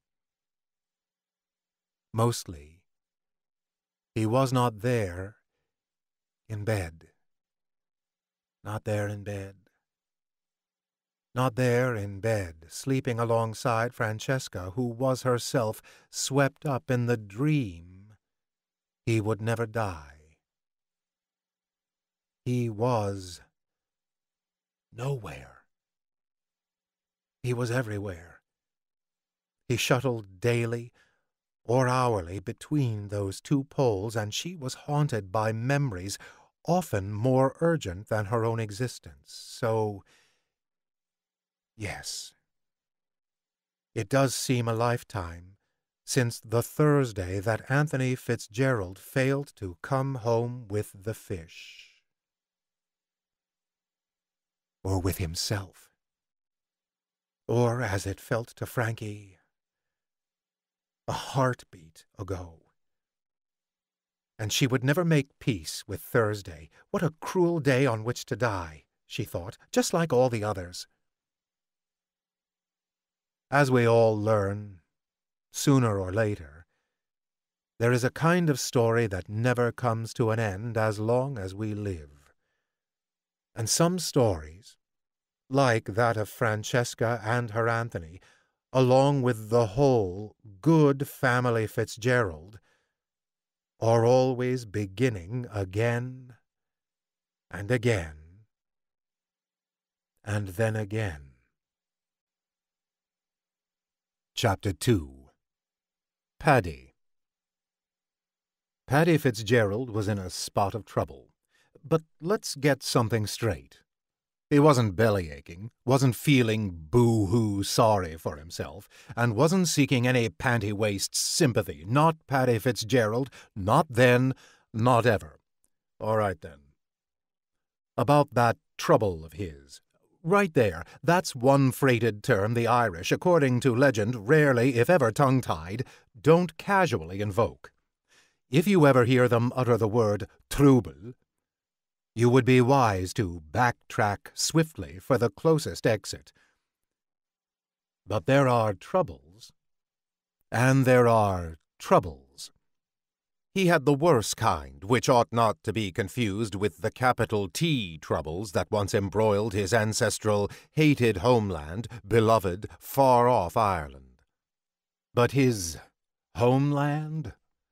Speaker 1: Mostly, he was not there in bed. Not there in bed. Not there in bed, sleeping alongside Francesca, who was herself swept up in the dream he would never die. He was nowhere. He was everywhere. He shuttled daily or hourly between those two poles, and she was haunted by memories often more urgent than her own existence. So, yes, it does seem a lifetime since the Thursday that Anthony Fitzgerald failed to come home with the fish. Or with himself. Or, as it felt to Frankie, a heartbeat ago. And she would never make peace with Thursday. What a cruel day on which to die, she thought, just like all the others. As we all learn, sooner or later, there is a kind of story that never comes to an end as long as we live. And some stories, like that of Francesca and her Anthony, along with the whole good family Fitzgerald, are always beginning again and again and then again. Chapter 2. Paddy. Paddy Fitzgerald was in a spot of trouble. But let's get something straight. He wasn't bellyaching, wasn't feeling boo-hoo sorry for himself, and wasn't seeking any panty-waist sympathy. Not Paddy Fitzgerald, not then, not ever. All right, then. About that trouble of his. Right there, that's one freighted term the Irish, according to legend, rarely, if ever tongue-tied, don't casually invoke. If you ever hear them utter the word trouble, you would be wise to backtrack swiftly for the closest exit. But there are troubles, and there are troubles. He had the worst kind, which ought not to be confused with the capital T troubles that once embroiled his ancestral, hated homeland, beloved, far-off Ireland. But his homeland?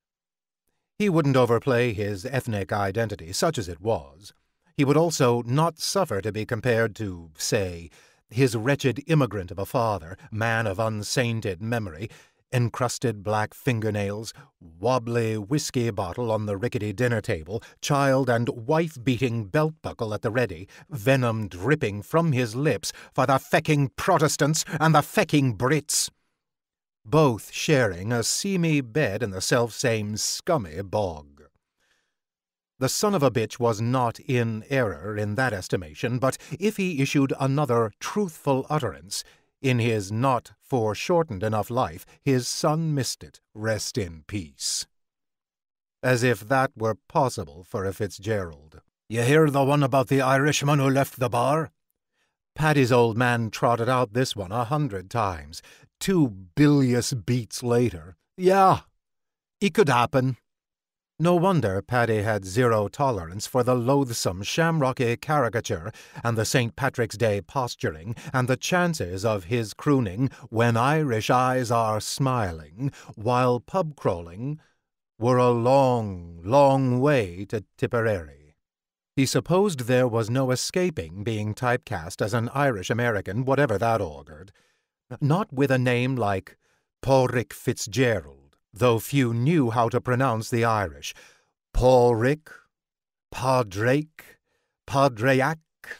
Speaker 1: He wouldn't overplay his ethnic identity, such as it was. He would also not suffer to be compared to, say, his wretched immigrant of a father, man of unsainted memory, encrusted black fingernails, wobbly whiskey bottle on the rickety dinner table, child and wife-beating belt-buckle at the ready, venom dripping from his lips for the fecking Protestants and the fecking Brits, both sharing a seamy bed in the selfsame scummy bog. The son of a bitch was not in error in that estimation, but if he issued another truthful utterance in his not foreshortened enough life, his son missed it, rest in peace. As if that were possible for a Fitzgerald. "You hear the one about the Irishman who left the bar?" Paddy's old man trotted out this one 100 times. 2 bilious beats later. Yeah, it could happen. No wonder Paddy had zero tolerance for the loathsome shamrocky caricature and the St. Patrick's Day posturing and the chances of his crooning "When Irish Eyes Are Smiling" while pub crawling were a long, long way to Tipperary. He supposed there was no escaping being typecast as an Irish-American, whatever that augured. Not with a name like Padraic Fitzgerald, though few knew how to pronounce the Irish. Padraic, Padraic, Padraic.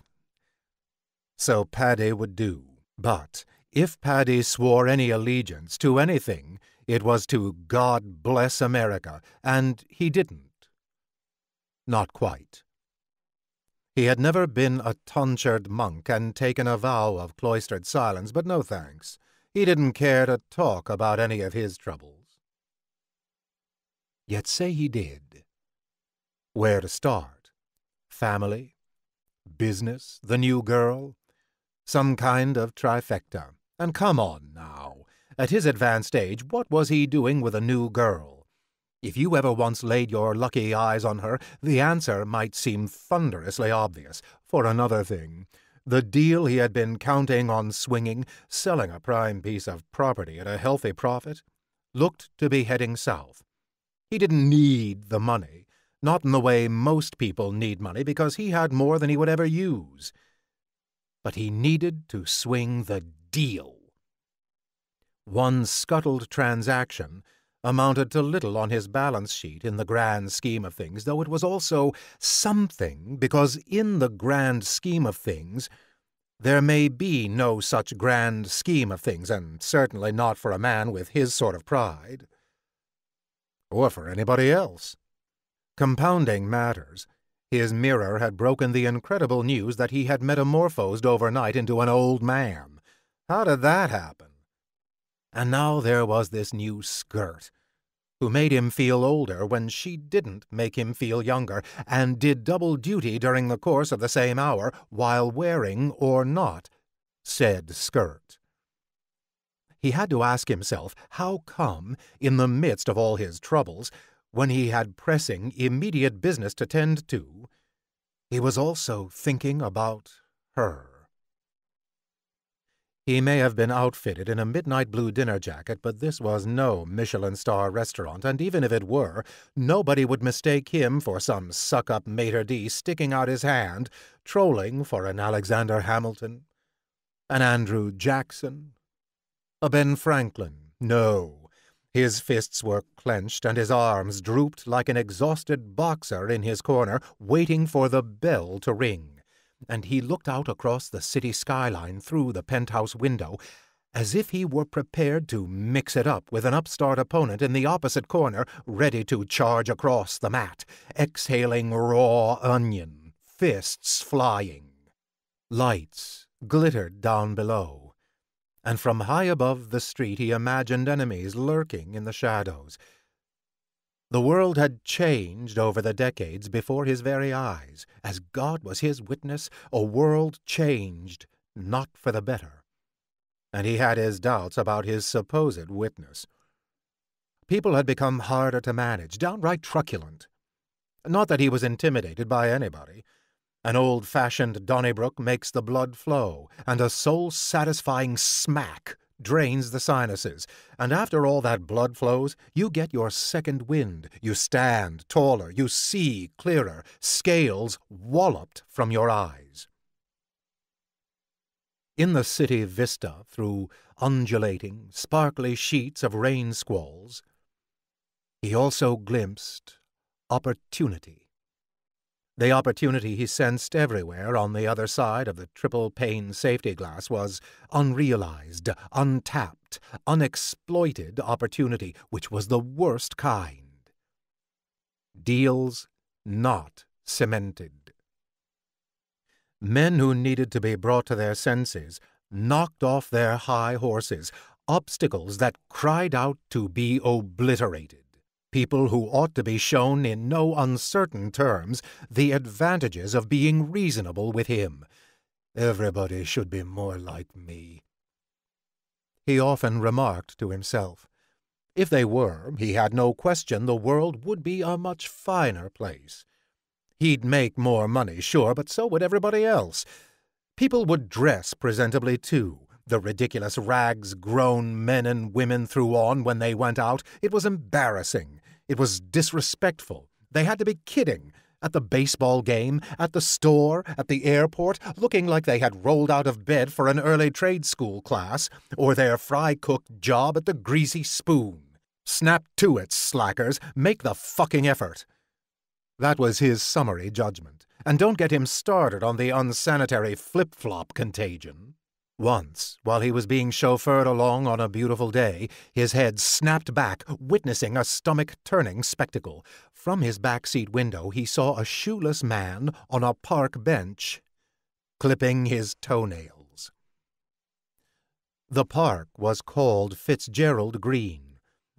Speaker 1: So Paddy would do. But if Paddy swore any allegiance to anything, it was to God bless America, and he didn't. Not quite. He had never been a tonsured monk and taken a vow of cloistered silence, but no thanks. He didn't care to talk about any of his troubles. Yet say he did. Where to start? Family? Business? The new girl? Some kind of trifecta. And come on now. At his advanced age, what was he doing with a new girl? If you ever once laid your lucky eyes on her, the answer might seem thunderously obvious. For another thing, the deal he had been counting on swinging, selling a prime piece of property at a healthy profit, looked to be heading south. He didn't need the money, not in the way most people need money, because he had more than he would ever use. But he needed to swing the deal. One scuttled transaction amounted to little on his balance sheet in the grand scheme of things, though it was also something, because in the grand scheme of things there may be no such grand scheme of things, and certainly not for a man with his sort of pride. Or for anybody else. Compounding matters, his mirror had broken the incredible news that he had metamorphosed overnight into an old man. How did that happen? And now there was this new skirt, who made him feel older when she didn't make him feel younger, and did double duty during the course of the same hour, while wearing or not said skirt. He had to ask himself how come, in the midst of all his troubles, when he had pressing, immediate business to tend to, he was also thinking about her. He may have been outfitted in a midnight blue dinner jacket, but this was no Michelin star restaurant, and even if it were, nobody would mistake him for some suck-up maitre d' sticking out his hand, trolling for an Alexander Hamilton, an Andrew Jackson, a Ben Franklin. No, his fists were clenched and his arms drooped like an exhausted boxer in his corner, waiting for the bell to ring. And he looked out across the city skyline through the penthouse window, as if he were prepared to mix it up with an upstart opponent in the opposite corner, ready to charge across the mat, exhaling raw onion, fists flying. Lights glittered down below, and from high above the street he imagined enemies lurking in the shadows. The world had changed over the decades before his very eyes. As God was his witness, a world changed, not for the better. And he had his doubts about his supposed witness. People had become harder to manage, downright truculent. Not that he was intimidated by anybody. An old-fashioned Donnybrook makes the blood flow, and a soul-satisfying smack drains the sinuses, and after all that blood flows, you get your second wind. You stand taller, you see clearer, scales walloped from your eyes. In the city vista, through undulating, sparkly sheets of rain squalls, he also glimpsed opportunity. The opportunity he sensed everywhere on the other side of the triple-pane safety glass was unrealized, untapped, unexploited opportunity, which was the worst kind. Deals not cemented. Men who needed to be brought to their senses, knocked off their high horses, obstacles that cried out to be obliterated. People who ought to be shown in no uncertain terms the advantages of being reasonable with him. Everybody should be more like me, he often remarked to himself. If they were, he had no question the world would be a much finer place. He'd make more money, sure, but so would everybody else. People would dress presentably, too. The ridiculous rags grown men and women threw on when they went out, it was embarrassing. It was disrespectful. They had to be kidding. At the baseball game, at the store, at the airport, looking like they had rolled out of bed for an early trade school class, or their fry-cooked job at the Greasy Spoon. Snap to it, slackers. Make the fucking effort. That was his summary judgment. And don't get him started on the unsanitary flip-flop contagion. Once, while he was being chauffeured along on a beautiful day, his head snapped back, witnessing a stomach-turning spectacle. From his back-seat window he saw a shoeless man on a park bench, clipping his toenails. The park was called Fitzgerald Green,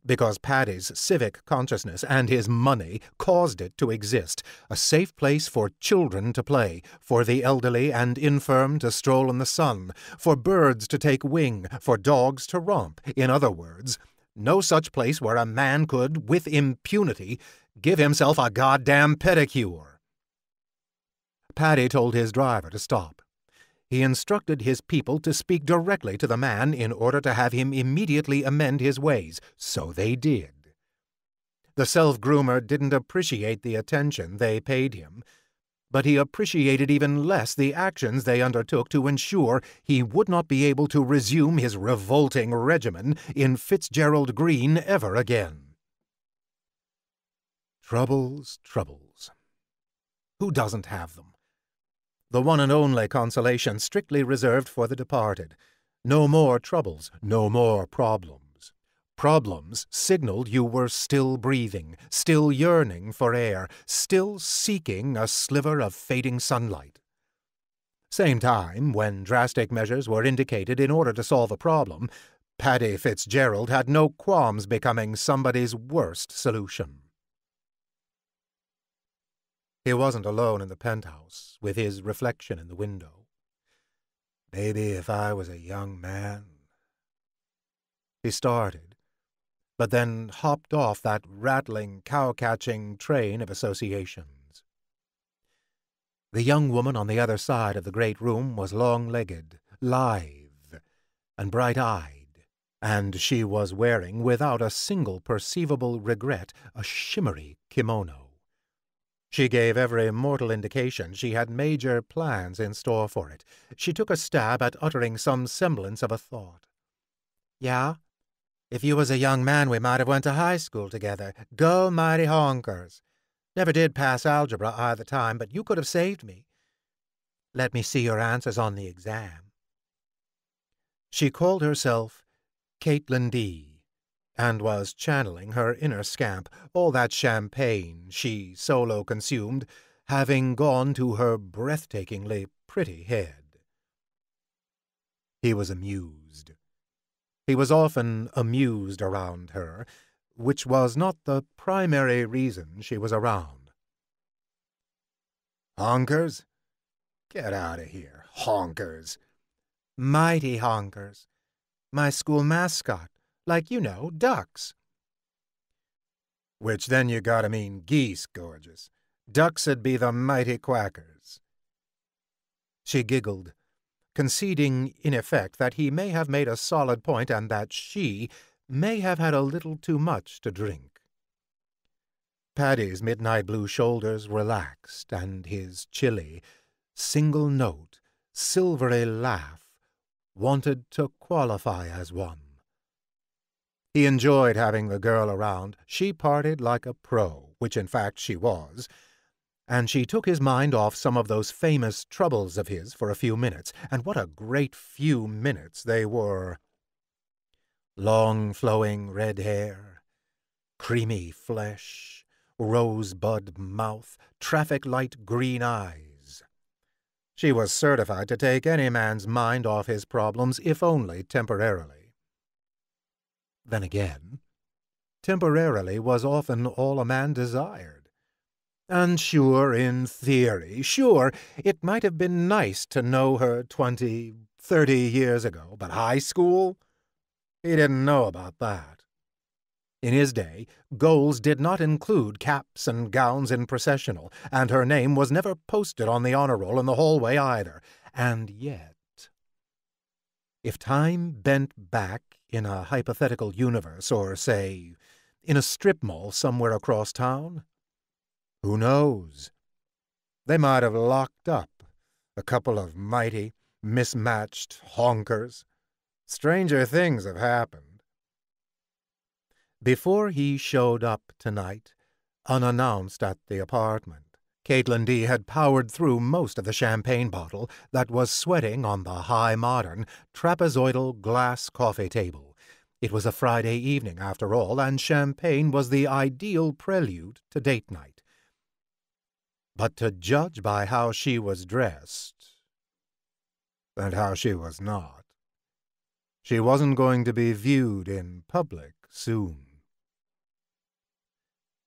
Speaker 1: because Paddy's civic consciousness and his money caused it to exist, a safe place for children to play, for the elderly and infirm to stroll in the sun, for birds to take wing, for dogs to romp. In other words, no such place where a man could, with impunity, give himself a goddamn pedicure. Paddy told his driver to stop. He instructed his people to speak directly to the man in order to have him immediately amend his ways. So they did. The self-groomer didn't appreciate the attention they paid him, but he appreciated even less the actions they undertook to ensure he would not be able to resume his revolting regimen in Fitzgerald Green ever again. Troubles, troubles. Who doesn't have them? The one and only consolation strictly reserved for the departed. No more troubles, no more problems. Problems signaled you were still breathing, still yearning for air, still seeking a sliver of fading sunlight. Same time, when drastic measures were indicated in order to solve a problem, Paddy Fitzgerald had no qualms becoming somebody's worst solution. He wasn't alone in the penthouse, with his reflection in the window. Maybe if I was a young man... He started, but then hopped off that rattling, cow-catching train of associations. The young woman on the other side of the great room was long-legged, lithe, and bright-eyed, and she was wearing, without a single perceivable regret, a shimmery kimono. She gave every mortal indication she had major plans in store for it. She took a stab at uttering some semblance of a thought. "Yeah? If you was a young man, we might have went to high school together. Go mighty honkers. Never did pass algebra either time, but you could have saved me. Let me see your answers on the exam." She called herself Caitlin D., and was channeling her inner scamp, all that champagne she solo consumed having gone to her breathtakingly pretty head. He was amused. He was often amused around her, which was not the primary reason she was around. "Honkers? Get out of here, honkers." "Mighty honkers. My school mascot. Like, you know, ducks." "Which then you gotta mean geese, gorgeous. Ducks'd be the mighty quackers." She giggled, conceding in effect that he may have made a solid point and that she may have had a little too much to drink. Paddy's midnight blue shoulders relaxed, and his chilly, single-note, silvery laugh wanted to qualify as one. He enjoyed having the girl around. She partied like a pro, which in fact she was, and she took his mind off some of those famous troubles of his for a few minutes, and what a great few minutes they were. Long flowing red hair, creamy flesh, rosebud mouth, traffic light green eyes. She was certified to take any man's mind off his problems, if only temporarily. Then again, temporarily was often all a man desired. And sure, in theory, sure, it might have been nice to know her 20, 30 years ago, but high school? He didn't know about that. In his day, goals did not include caps and gowns in processional, and her name was never posted on the honor roll in the hallway either. And yet, if time bent back in a hypothetical universe, or, say, in a strip mall somewhere across town, who knows? They might have locked up a couple of mighty, mismatched honkers. Stranger things have happened. Before he showed up tonight, unannounced at the apartment, Caitlin D. had powered through most of the champagne bottle that was sweating on the high-modern, trapezoidal glass coffee table. It was a Friday evening, after all, and champagne was the ideal prelude to date night. But to judge by how she was dressed, and how she was not, she wasn't going to be viewed in public soon.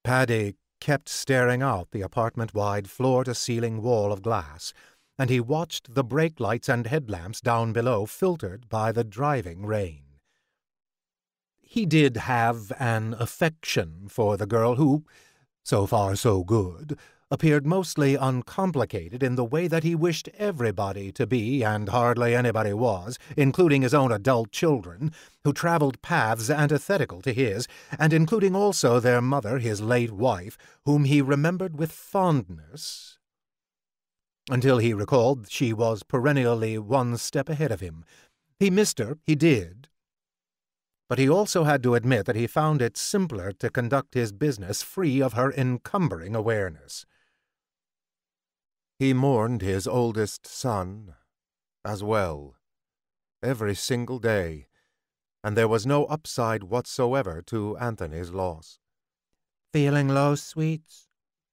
Speaker 1: Paddy kept staring out the apartment-wide floor-to-ceiling wall of glass, and he watched the brake lights and headlamps down below filtered by the driving rain. He did have an affection for the girl who, so far so good, appeared mostly uncomplicated in the way that he wished everybody to be, and hardly anybody was, including his own adult children, who travelled paths antithetical to his, and including also their mother, his late wife, whom he remembered with fondness, until he recalled she was perennially one step ahead of him. He missed her, he did, but he also had to admit that he found it simpler to conduct his business free of her encumbering awareness. He mourned his oldest son as well, every single day, and there was no upside whatsoever to Anthony's loss.
Speaker 3: "Feeling low, sweets?"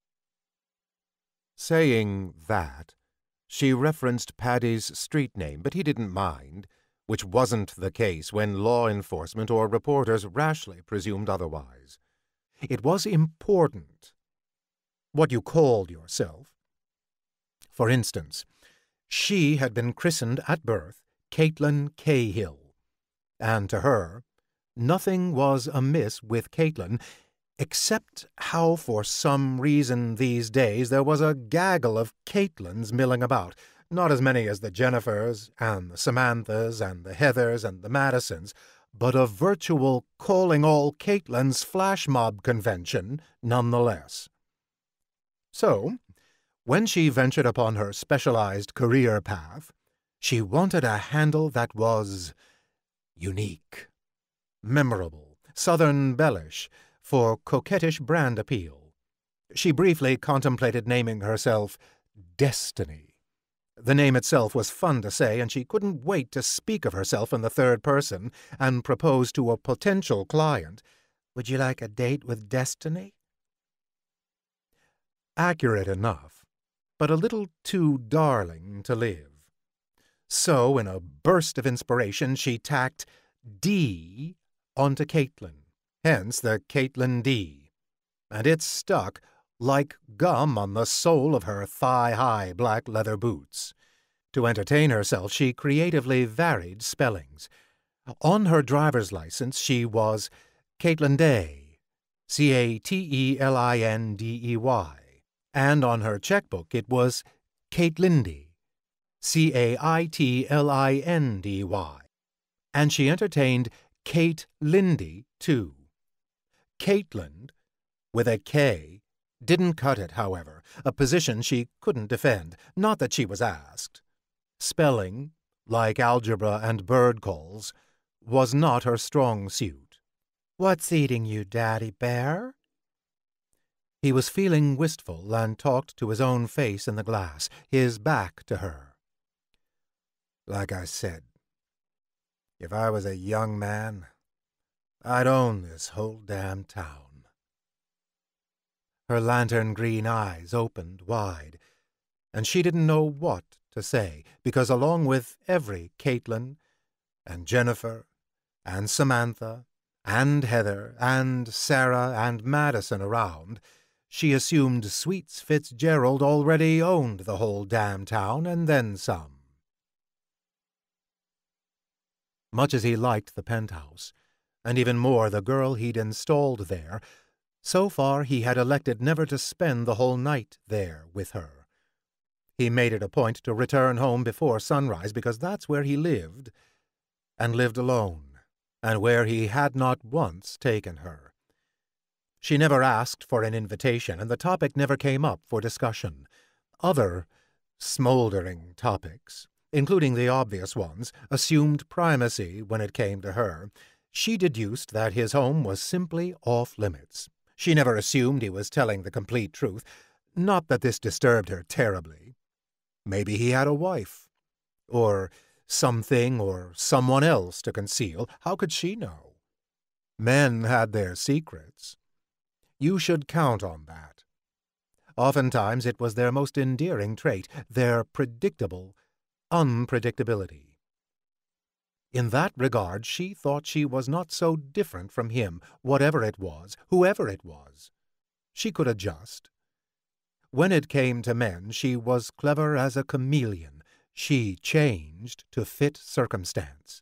Speaker 1: Saying that, she referenced Paddy's street name, but he didn't mind, which wasn't the case when law enforcement or reporters rashly presumed otherwise. It was important what you called yourself. For instance, she had been christened at birth Caitlin Cahill, and to her, nothing was amiss with Caitlin, except how for some reason these days there was a gaggle of Caitlins milling about, not as many as the Jennifers and the Samanthas and the Heathers and the Madisons, but a virtual calling all Caitlins flash mob convention nonetheless. So, when she ventured upon her specialized career path, she wanted a handle that was unique, memorable, Southern bellish, for coquettish brand appeal. She briefly contemplated naming herself Destiny. The name itself was fun to say, and she couldn't wait to speak of herself in the third person and propose to a potential client,
Speaker 3: "Would you like a date with Destiny?"
Speaker 1: Accurate enough, but a little too darling to live. So, in a burst of inspiration, she tacked D onto Caitlin, hence the Caitlin D, and it stuck like gum on the sole of her thigh-high black leather boots. To entertain herself, she creatively varied spellings. On her driver's license, she was Caitlin Day, Catlindey, and on her checkbook it was Caitlindy, Caitlindy, and she entertained Kate Lindy, too. Caitlin, with a K, didn't cut it, however, a position she couldn't defend, not that she was asked. Spelling, like algebra and bird calls, was not her strong suit.
Speaker 3: "What's eating you, Daddy Bear?"
Speaker 1: He was feeling wistful and talked to his own face in the glass, his back to her. "Like I said, if I was a young man, I'd own this whole damn town." Her lantern-green eyes opened wide, and she didn't know what to say, because along with every Caitlin and Jennifer and Samantha and Heather and Sarah and Madison around, she assumed Sweets Fitzgerald already owned the whole damn town and then some. Much as he liked the penthouse, and even more the girl he'd installed there, so far he had elected never to spend the whole night there with her. He made it a point to return home before sunrise because that's where he lived, and lived alone, and where he had not once taken her. She never asked for an invitation, and the topic never came up for discussion. Other smoldering topics, including the obvious ones, assumed primacy when it came to her. She deduced that his home was simply off-limits. She never assumed he was telling the complete truth, not that this disturbed her terribly. Maybe he had a wife, or something or someone else to conceal. How could she know? Men had their secrets. You should count on that. Oftentimes it was their most endearing trait, their predictable unpredictability. In that regard, she thought she was not so different from him, whatever it was, whoever it was. She could adjust. When it came to men, she was clever as a chameleon. She changed to fit circumstance.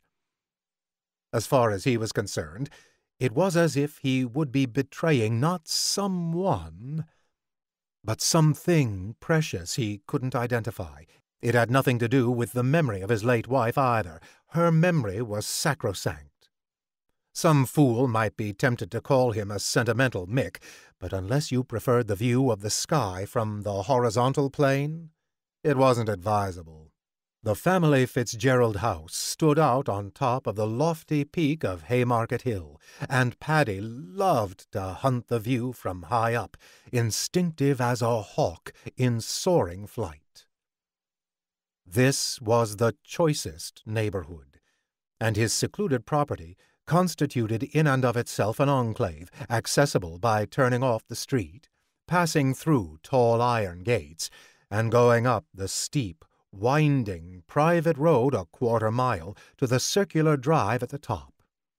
Speaker 1: As far as he was concerned, it was as if he would be betraying not someone, but something precious he couldn't identify. It had nothing to do with the memory of his late wife either. Her memory was sacrosanct. Some fool might be tempted to call him a sentimental Mick, but unless you preferred the view of the sky from the horizontal plane, it wasn't advisable. The family Fitzgerald house stood out on top of the lofty peak of Haymarket Hill, and Paddy loved to hunt the view from high up, instinctive as a hawk in soaring flight. This was the choicest neighborhood, and his secluded property constituted in and of itself an enclave, accessible by turning off the street, passing through tall iron gates, and going up the steep, winding private road a quarter-mile to the circular drive at the top.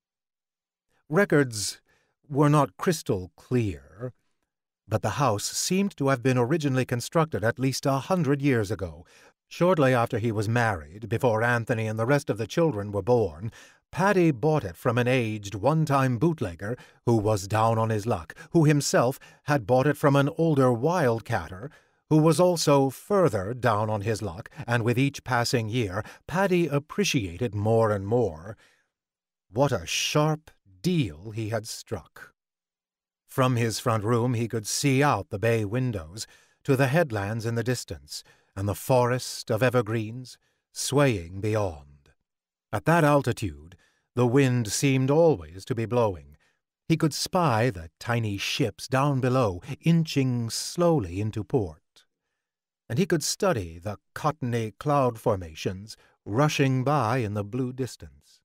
Speaker 1: Records were not crystal clear, but the house seemed to have been originally constructed at least 100 years ago. Shortly after he was married, before Anthony and the rest of the children were born, Paddy bought it from an aged one-time bootlegger who was down on his luck, who himself had bought it from an older wildcatter who was also further down on his luck, and with each passing year Paddy appreciated more and more what a sharp deal he had struck. From his front room he could see out the bay windows to the headlands in the distance, and the forest of evergreens swaying beyond. At that altitude, the wind seemed always to be blowing. He could spy the tiny ships down below, inching slowly into port. And he could study the cottony cloud formations rushing by in the blue distance.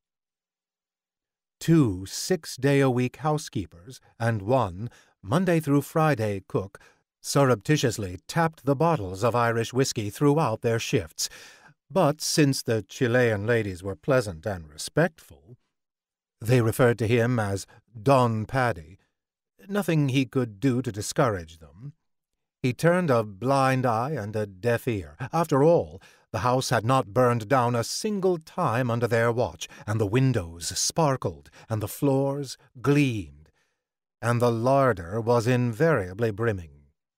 Speaker 1: 2 6-day-a-week housekeepers and 1 Monday through Friday cook surreptitiously tapped the bottles of Irish whiskey throughout their shifts, but since the Chilean ladies were pleasant and respectful, they referred to him as Don Paddy. Nothing he could do to discourage them. He turned a blind eye and a deaf ear. After all, the house had not burned down a single time under their watch, and the windows sparkled, and the floors gleamed, and the larder was invariably brimming.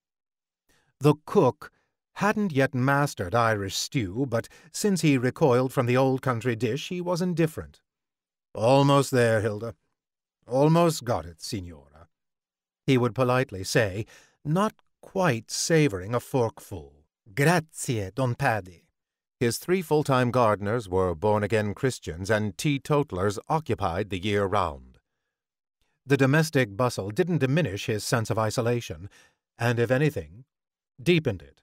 Speaker 1: The cook hadn't yet mastered Irish stew, but since he recoiled from the old country dish, he was indifferent. "Almost there, Hilda. Almost got it, Signora," he would politely say, not quite savouring a forkful. "Grazie, Don Paddy." His 3 full-time gardeners were born-again Christians, and teetotalers occupied the year round. The domestic bustle didn't diminish his sense of isolation, and if anything, deepened it.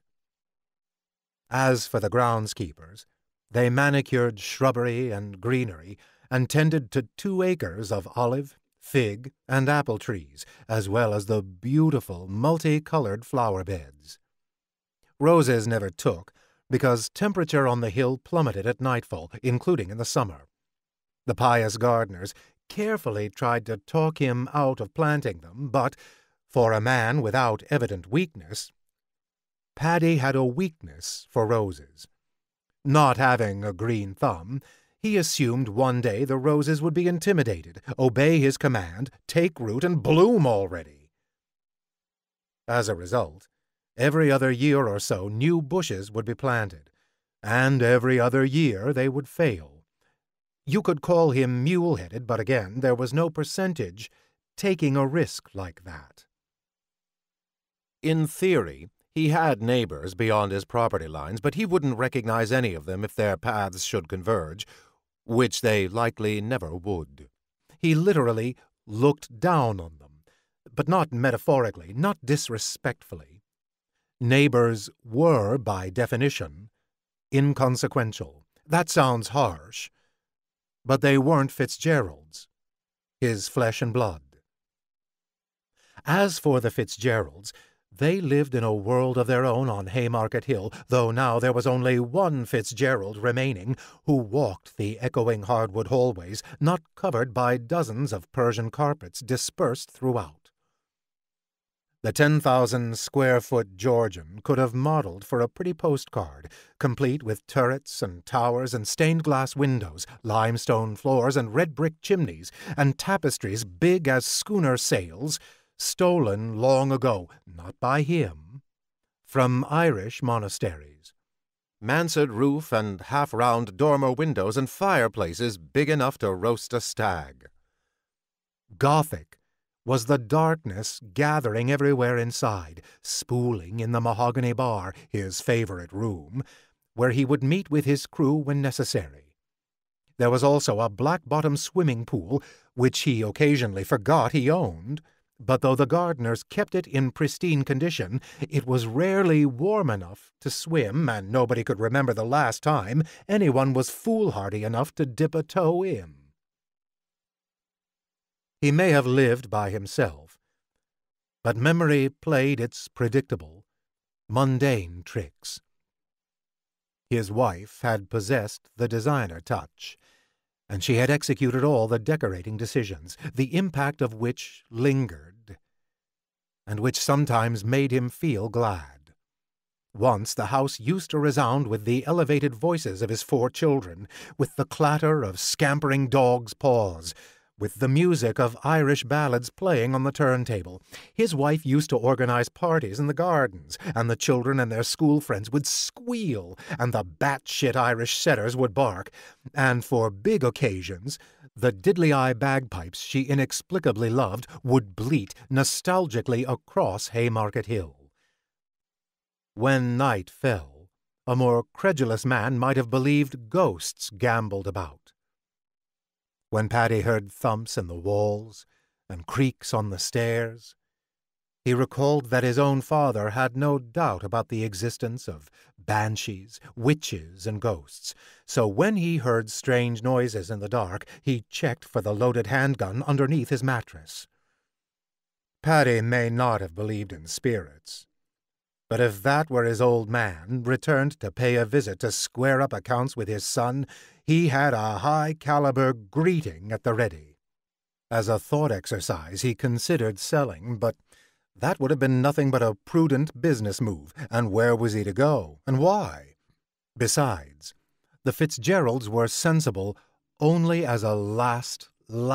Speaker 1: As for the groundskeepers, they manicured shrubbery and greenery, and tended to 2 acres of olive, fig, and apple trees, as well as the beautiful multicolored flower beds. Roses never took, because temperature on the hill plummeted at nightfall, including in the summer. The pious gardeners carefully tried to talk him out of planting them, but, for a man without evident weakness, Paddy had a weakness for roses. Not having a green thumb, he assumed one day the roses would be intimidated, obey his command, take root, and bloom already. As a result, every other year or so new bushes would be planted, and every other year they would fail. You could call him mule-headed, but again, there was no percentage taking a risk like that. In theory, he had neighbors beyond his property lines, but he wouldn't recognize any of them if their paths should converge, which they likely never would. He literally looked down on them, but not metaphorically, not disrespectfully. Neighbors were, by definition, inconsequential. That sounds harsh, but they weren't Fitzgeralds, his flesh and blood. As for the Fitzgeralds, they lived in a world of their own on Haymarket Hill, though now there was only one Fitzgerald remaining, who walked the echoing hardwood hallways, not covered by dozens of Persian carpets dispersed throughout. The 10,000-square-foot Georgian could have modeled for a pretty postcard, complete with turrets and towers and stained-glass windows, limestone floors and red-brick chimneys, and tapestries big as schooner sails, stolen long ago, not by him, from Irish monasteries. Mansard roof and half-round dormer windows and fireplaces big enough to roast a stag. Gothic was the darkness gathering everywhere inside, spooling in the mahogany bar, his favorite room, where he would meet with his crew when necessary. There was also a black-bottom swimming pool, which he occasionally forgot he owned, but though the gardeners kept it in pristine condition, it was rarely warm enough to swim, and nobody could remember the last time anyone was foolhardy enough to dip a toe in. He may have lived by himself, but memory played its predictable, mundane tricks. His wife had possessed the designer touch, and she had executed all the decorating decisions, the impact of which lingered, and which sometimes made him feel glad. Once the house used to resound with the elevated voices of his 4 children, with the clatter of scampering dogs' paws, with the music of Irish ballads playing on the turntable. His wife used to organize parties in the gardens, and the children and their school friends would squeal, and the batshit Irish setters would bark, and for big occasions, the diddly-eye bagpipes she inexplicably loved would bleat nostalgically across Haymarket Hill. When night fell, a more credulous man might have believed ghosts gamboled about. When Paddy heard thumps in the walls and creaks on the stairs, he recalled that his own father had no doubt about the existence of banshees, witches, and ghosts, so when he heard strange noises in the dark, he checked for the loaded handgun underneath his mattress. Paddy may not have believed in spirits, but if that were his old man, returned to pay a visit to square up accounts with his son, he had a high-caliber greeting at the ready. As a thought exercise, he considered selling, but that would have been nothing but a prudent business move, and where was he to go, and why? Besides, the Fitzgeralds were sensible only as a last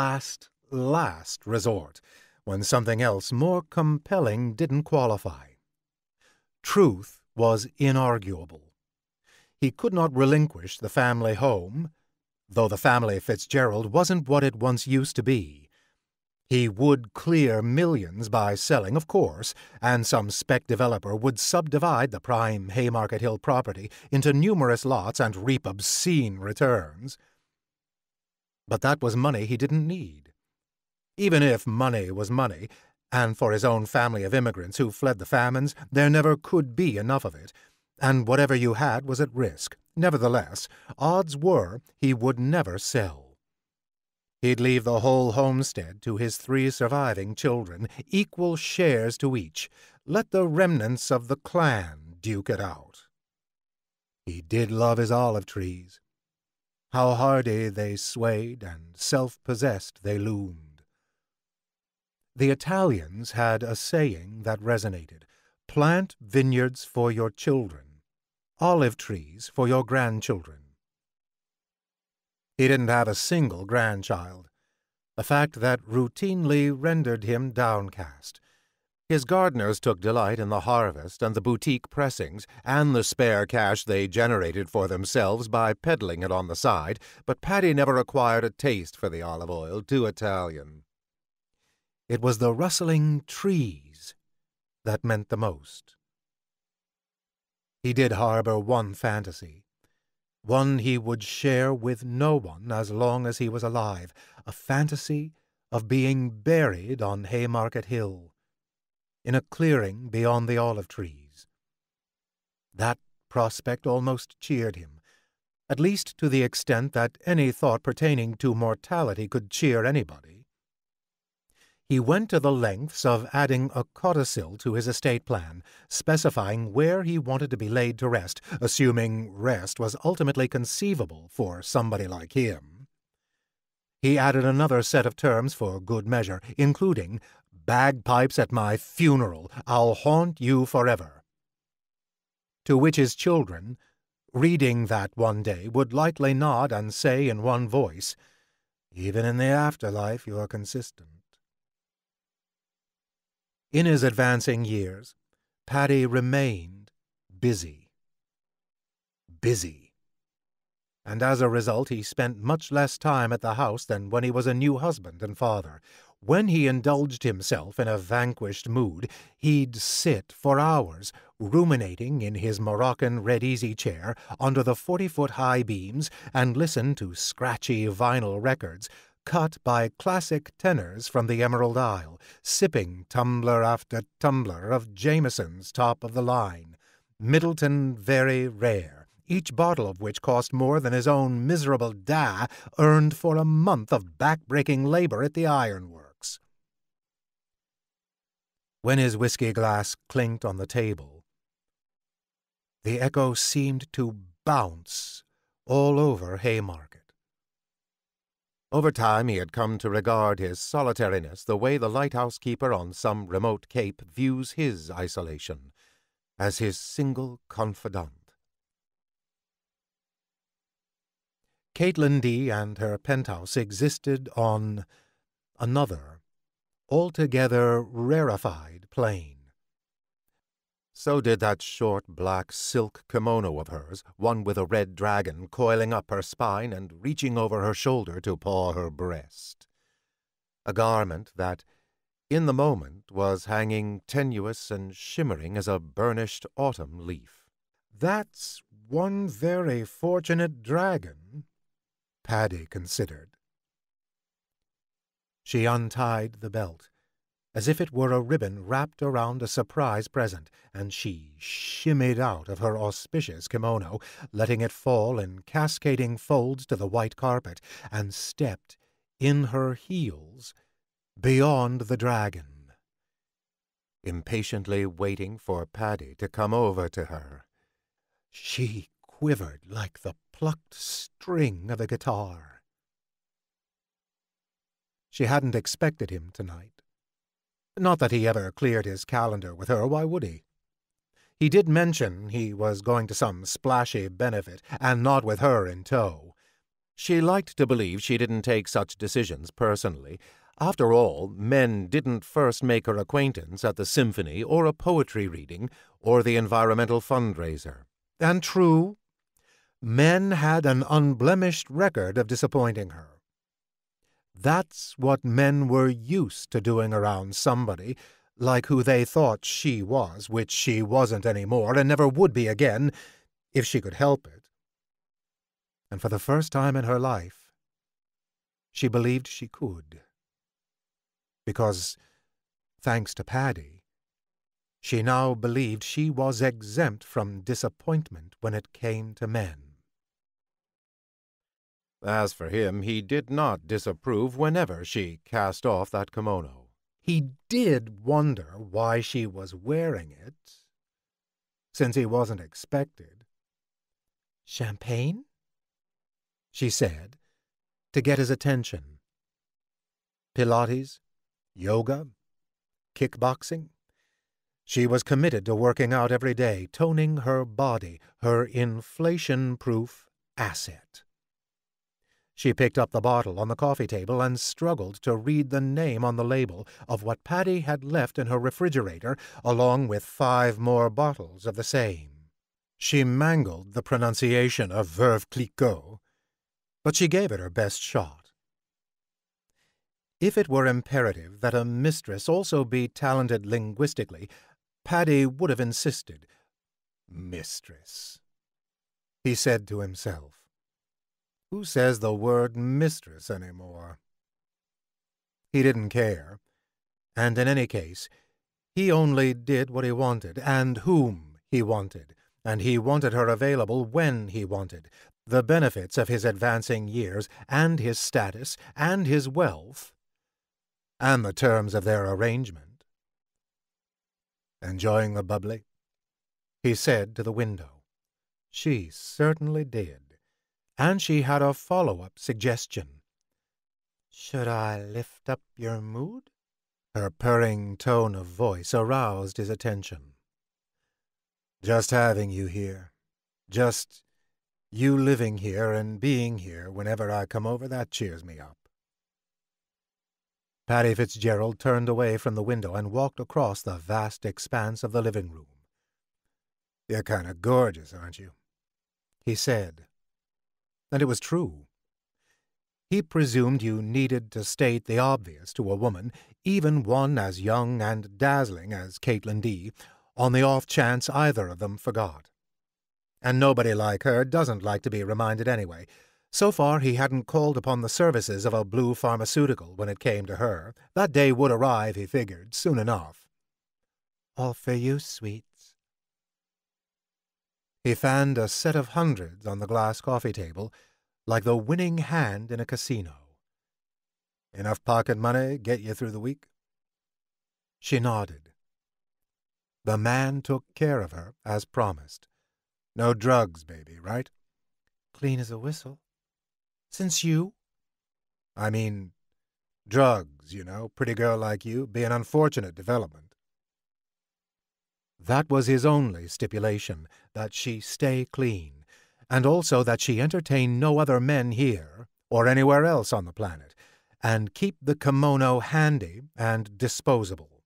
Speaker 1: resort, when something else more compelling didn't qualify. Truth was inarguable. He could not relinquish the family home, though the family Fitzgerald wasn't what it once used to be. He would clear millions by selling, of course, and some spec developer would subdivide the prime Haymarket Hill property into numerous lots and reap obscene returns. But that was money he didn't need. Even if money was money, and for his own family of immigrants who fled the famines, there never could be enough of it, and whatever you had was at risk. Nevertheless, odds were he would never sell. He'd leave the whole homestead to his 3 surviving children, equal shares to each. Let the remnants of the clan duke it out. He did love his olive trees. How hardy they swayed and self-possessed they loomed. The Italians had a saying that resonated: plant vineyards for your children, olive trees for your grandchildren. He didn't have a single grandchild, a fact that routinely rendered him downcast. His gardeners took delight in the harvest and the boutique pressings and the spare cash they generated for themselves by peddling it on the side, but Paddy never acquired a taste for the olive oil, too Italian. It was the rustling trees that meant the most. He did harbor one fantasy, one he would share with no one as long as he was alive, a fantasy of being buried on Haymarket Hill, in a clearing beyond the olive trees. That prospect almost cheered him, at least to the extent that any thought pertaining to mortality could cheer anybody. He went to the lengths of adding a codicil to his estate plan, specifying where he wanted to be laid to rest, assuming rest was ultimately conceivable for somebody like him. He added another set of terms for good measure, including Bagpipes at my funeral. I'll haunt you forever." To which his children, reading that one day, would lightly nod and say in one voice, "Even in the afterlife you are consistent." In his advancing years, Paddy remained busy. Busy. And as a result, he spent much less time at the house than when he was a new husband and father. When he indulged himself in a vanquished mood, he'd sit for hours, ruminating in his Moroccan red easy-chair under the 40-foot high beams and listen to scratchy vinyl records cut by classic tenors from the Emerald Isle, sipping tumbler after tumbler of Jameson's top of the line, Middleton Very Rare, each bottle of which cost more than his own miserable da earned for a month of back-breaking labor at the ironworks. When his whiskey glass clinked on the table, the echo seemed to bounce all over Haymarket. Over time he had come to regard his solitariness the way the lighthouse keeper on some remote cape views his isolation, as his single confidant. Caitlin D. and her penthouse existed on another, altogether rarefied plane. So did that short black silk kimono of hers, one with a red dragon coiling up her spine and reaching over her shoulder to paw her breast. A garment that, in the moment, was hanging tenuous and shimmering as a burnished autumn leaf. "That's one very fortunate dragon," Paddy considered. She untied the belt, as if it were a ribbon wrapped around a surprise present, and she shimmied out of her auspicious kimono, letting it fall in cascading folds to the white carpet, and stepped, in her heels, beyond the dragon, impatiently waiting for Paddy to come over to her. She quivered like the plucked string of a guitar. She hadn't expected him tonight. Not that he ever cleared his calendar with her, why would he? He did mention he was going to some splashy benefit, and not with her in tow. She liked to believe she didn't take such decisions personally. After all, men didn't first make her acquaintance at the symphony or a poetry reading or the environmental fundraiser. And true, men had an unblemished record of disappointing her. That's what men were used to doing around somebody, like who they thought she was, which she wasn't anymore and never would be again, if she could help it. And for the first time in her life, she believed she could. Because, thanks to Paddy, she now believed she was exempt from disappointment when it came to men. As for him, he did not disapprove whenever she cast off that kimono. He did wonder why she was wearing it, since he wasn't expected. "Champagne?" she said, to get his attention. Pilates, yoga, kickboxing. She was committed to working out every day, toning her body, her inflation-proof asset. She picked up the bottle on the coffee table and struggled to read the name on the label of what Paddy had left in her refrigerator, along with 5 more bottles of the same. She mangled the pronunciation of Veuve Clicquot, but she gave it her best shot. If it were imperative that a mistress also be talented linguistically, Paddy would have insisted. "Mistress," he said to himself. Who says the word mistress anymore? He didn't care, and in any case, he only did what he wanted, and whom he wanted, and he wanted her available when he wanted. The benefits of his advancing years, and his status, and his wealth, and the terms of their arrangement. "Enjoying the bubbly?" he said to the window. She certainly did. And she had a follow-up suggestion. "Should I lift up your mood?" Her purring tone of voice aroused his attention. "Just having you here. Just you living here and being here whenever I come over, that cheers me up." Paddy Fitzgerald turned away from the window and walked across the vast expanse of the living room. "You're kind of gorgeous, aren't you?" he said. And it was true. He presumed you needed to state the obvious to a woman, even one as young and dazzling as Caitlin D., on the off chance either of them forgot. And nobody like her doesn't like to be reminded anyway. So far he hadn't called upon the services of a blue pharmaceutical when it came to her. That day would arrive, he figured, soon enough.
Speaker 3: "All for you, sweets."
Speaker 1: He fanned a set of hundreds on the glass coffee table, like the winning hand in a casino. "Enough pocket money get you through the week?" She nodded. The man took care of her, as promised. "No drugs, baby, right?"
Speaker 3: "Clean as a whistle. Since you?"
Speaker 1: "I mean, drugs, you know, pretty girl like you, be an unfortunate development." That was his only stipulation, that she stay clean, and also that she entertain no other men here, or anywhere else on the planet, and keep the kimono handy and disposable.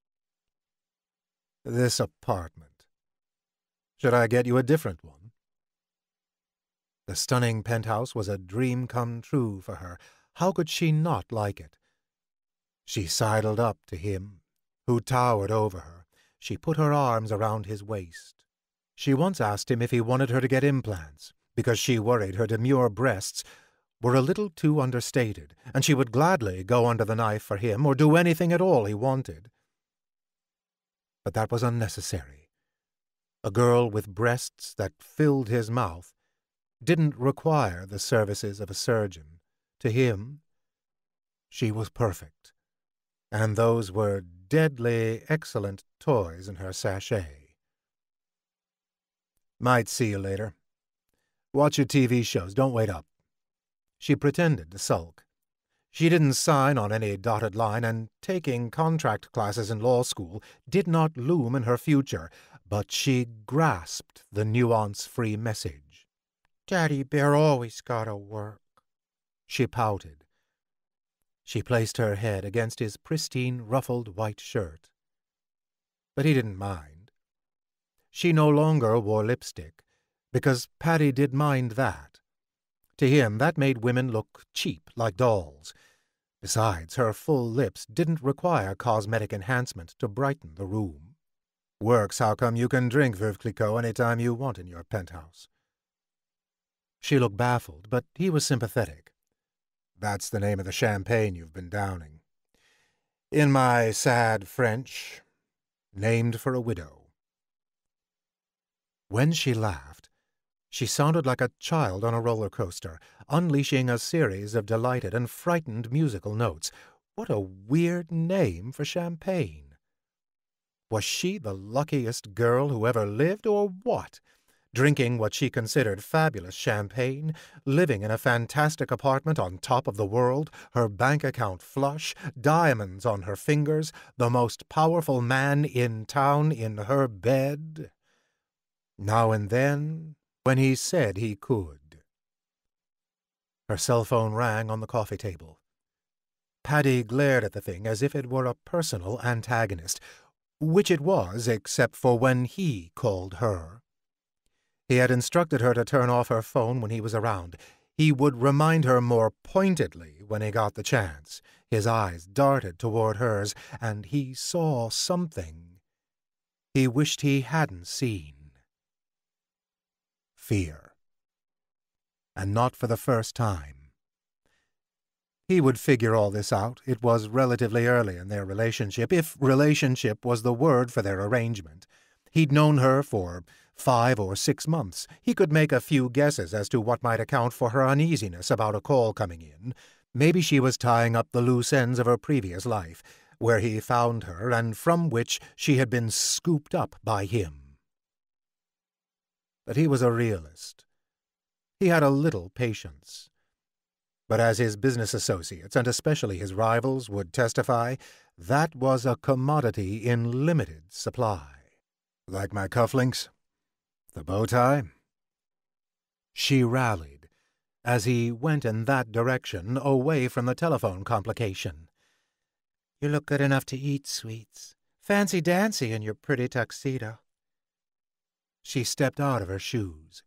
Speaker 1: "This apartment. Should I get you a different one?" The stunning penthouse was a dream come true for her. How could she not like it? She sidled up to him, who towered over her. She put her arms around his waist. She once asked him if he wanted her to get implants, because she worried her demure breasts were a little too understated, and she would gladly go under the knife for him or do anything at all he wanted. But that was unnecessary. A girl with breasts that filled his mouth didn't require the services of a surgeon. To him, she was perfect, and those were deadly excellent toys in her sachet. "Might see you later. Watch your TV shows, don't wait up." She pretended to sulk. She didn't sign on any dotted line, and taking contract classes in law school did not loom in her future, but she grasped the nuance-free message.
Speaker 3: "Daddy Bear always gotta work,"
Speaker 1: she pouted. She placed her head against his pristine, ruffled white shirt. But he didn't mind. She no longer wore lipstick, because Paddy did mind that. To him, that made women look cheap, like dolls. Besides, her full lips didn't require cosmetic enhancement to brighten the room. "Works how come you can drink Veuve Clicquot any time you want in your penthouse." She looked baffled, but he was sympathetic. "That's the name of the champagne you've been downing. In my sad French, named for a widow." When she laughed, she sounded like a child on a roller coaster, unleashing a series of delighted and frightened musical notes. What a weird name for champagne! Was she the luckiest girl who ever lived, or what? Drinking what she considered fabulous champagne, living in a fantastic apartment on top of the world, her bank account flush, diamonds on her fingers, the most powerful man in town in her bed. Now and then, when he said he could. Her cell phone rang on the coffee table. Paddy glared at the thing as if it were a personal antagonist, which it was except for when he called her. He had instructed her to turn off her phone when he was around. He would remind her more pointedly when he got the chance. His eyes darted toward hers, and he saw something he wished he hadn't seen. Fear. And not for the first time. He would figure all this out. It was relatively early in their relationship, if relationship was the word for their arrangement. He'd known her for 5 or 6 months. He could make a few guesses as to what might account for her uneasiness about a call coming in. Maybe she was tying up the loose ends of her previous life, where he found her and from which she had been scooped up by him. But he was a realist. He had a little patience. But as his business associates, and especially his rivals, would testify, That was a commodity in limited supply.
Speaker 2: Like my cufflinks? The bow tie?
Speaker 1: She rallied as he went in that direction, away from the telephone complication.
Speaker 3: You look good enough to eat, sweets. Fancy-dancy in your pretty tuxedo.
Speaker 1: She stepped out of her shoes.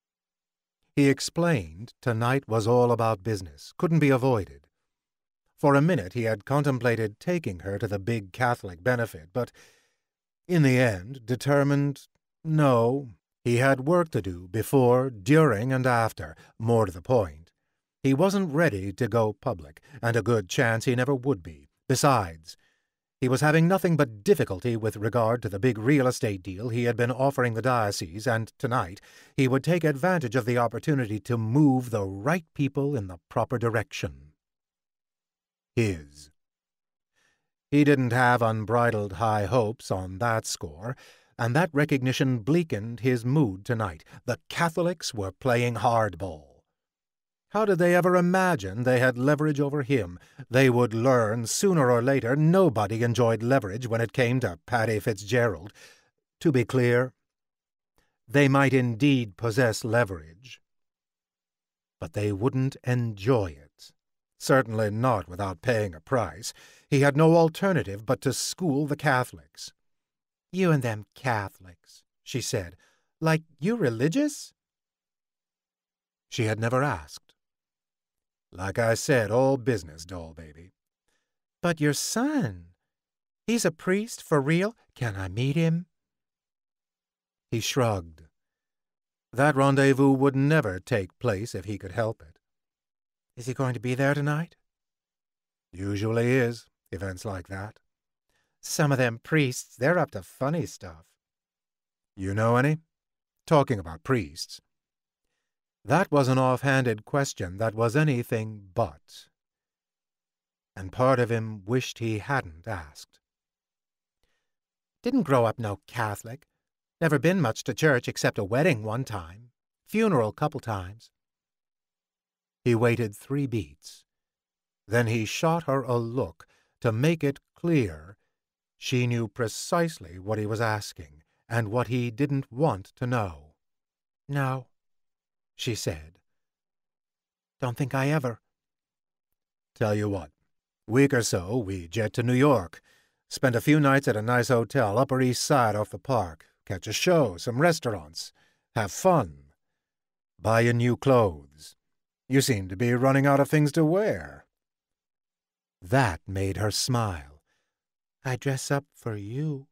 Speaker 1: He explained tonight was all about business, couldn't be avoided. For a minute he had contemplated taking her to the big Catholic benefit, but in the end determined no, he had work to do before, during, and after. More to the point, he wasn't ready to go public, and a good chance he never would be. Besides, he was having nothing but difficulty with regard to the big real estate deal he had been offering the diocese, and tonight he would take advantage of the opportunity to move the right people in the proper direction. His. He didn't have unbridled high hopes on that score, and that recognition bleakened his mood tonight. The Catholics were playing hardball. How did they ever imagine they had leverage over him? They would learn sooner or later. Nobody enjoyed leverage when it came to Paddy Fitzgerald. To be clear, they might indeed possess leverage, but they wouldn't enjoy it. Certainly not without paying a price. He had no alternative but to school the Catholics.
Speaker 3: You and them Catholics, she said. Like you religious?
Speaker 1: She had never asked. Like I said, all business, doll baby.
Speaker 3: But your son, he's a priest for real? Can I meet him?
Speaker 1: He shrugged. That rendezvous would never take place if he could help it.
Speaker 3: Is he going to be there tonight?
Speaker 1: Usually is, events like that.
Speaker 3: Some of them priests, they're up to funny stuff.
Speaker 1: You know any? Talking about priests. That was an off-handed question that was anything but. And part of him wished he hadn't asked.
Speaker 3: Didn't grow up no Catholic. Never been much to church except a wedding one time. Funeral couple times.
Speaker 1: He waited 3 beats. Then he shot her a look to make it clear she knew precisely what he was asking and what he didn't want to know.
Speaker 3: No, she said. Don't think I ever.
Speaker 1: Tell you what, week or so we jet to New York, spend a few nights at a nice hotel Upper East Side off the park, catch a show, some restaurants, have fun, buy you new clothes. You seem to be running out of things to wear. That made her smile.
Speaker 3: I dress up for you.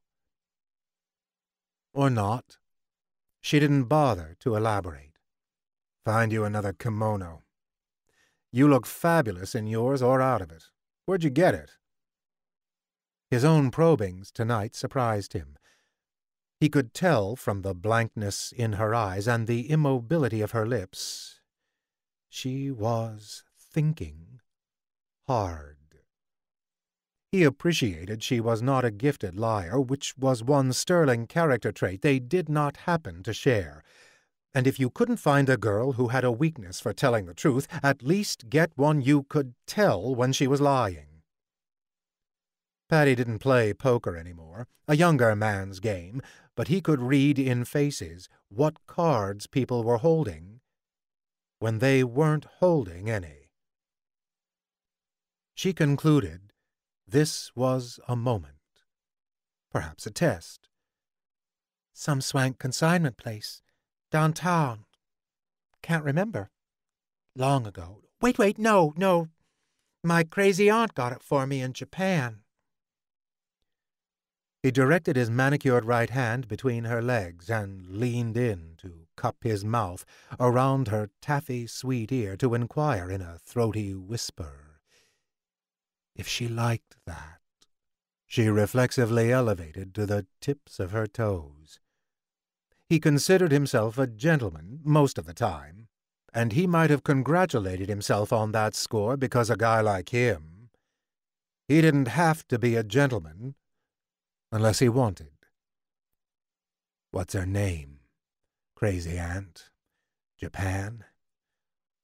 Speaker 1: Or not. She didn't bother to elaborate. Find you another kimono. You look fabulous in yours or out of it. Where'd you get it? His own probings tonight surprised him. He could tell from the blankness in her eyes and the immobility of her lips. She was thinking hard. He appreciated she was not a gifted liar, which was one sterling character trait they did not happen to share. And if you couldn't find a girl who had a weakness for telling the truth, at least get one you could tell when she was lying. Paddy didn't play poker anymore, a younger man's game, but he could read in faces what cards people were holding when they weren't holding any. She concluded this was a moment, perhaps a test.
Speaker 3: Some swank consignment place, downtown. Can't remember. Long ago. Wait, no. My crazy aunt got it for me in Japan.
Speaker 1: He directed his manicured right hand between her legs and leaned in to cup his mouth around her taffy sweet ear to inquire in a throaty whisper if she liked that. She reflexively elevated to the tips of her toes. He considered himself a gentleman most of the time, and he might have congratulated himself on that score because a guy like him, he didn't have to be a gentleman unless he wanted. What's her name? Crazy Aunt? Japan?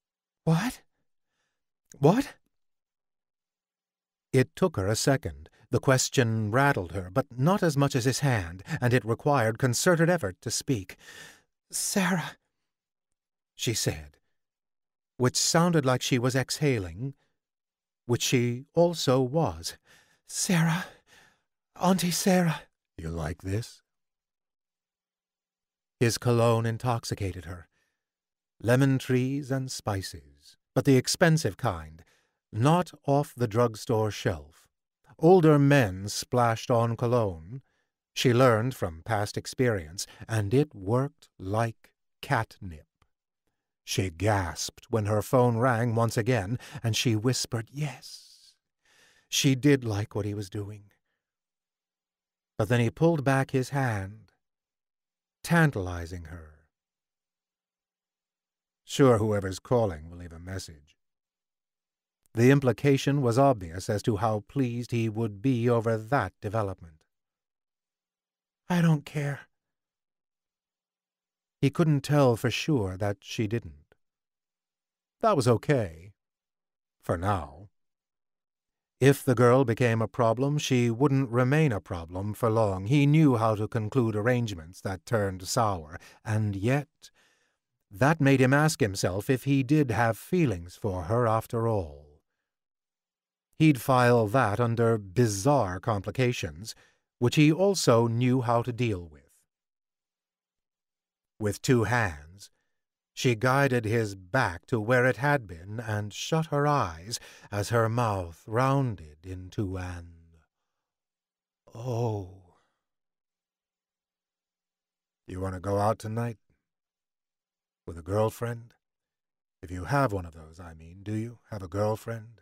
Speaker 3: What?
Speaker 1: It took her a second. The question rattled her, but not as much as his hand, and it required concerted effort to speak.
Speaker 3: "Sarah,"
Speaker 1: she said, which sounded like she was exhaling, which she also was.
Speaker 3: "Sarah, Auntie Sarah."
Speaker 1: "You like this?" His cologne intoxicated her. Lemon trees and spices, but the expensive kind, not off the drugstore shelf. Older men splashed on cologne. She learned from past experience, and it worked like catnip. She gasped when her phone rang once again, and she whispered yes. She did like what he was doing. But then he pulled back his hand, tantalizing her. "Sure, whoever's calling will leave a message." The implication was obvious as to how pleased he would be over that development.
Speaker 3: "I don't care."
Speaker 1: He couldn't tell for sure that she didn't. That was okay. For now. If the girl became a problem, she wouldn't remain a problem for long. He knew how to conclude arrangements that turned sour, and yet that made him ask himself if he did have feelings for her after all. He'd file that under bizarre complications, which he also knew how to deal with. With 2 hands, she guided his back to where it had been and shut her eyes as her mouth rounded into an "oh." "You want to go out tonight? With a girlfriend? If you have one of those, I mean, do you have a girlfriend?"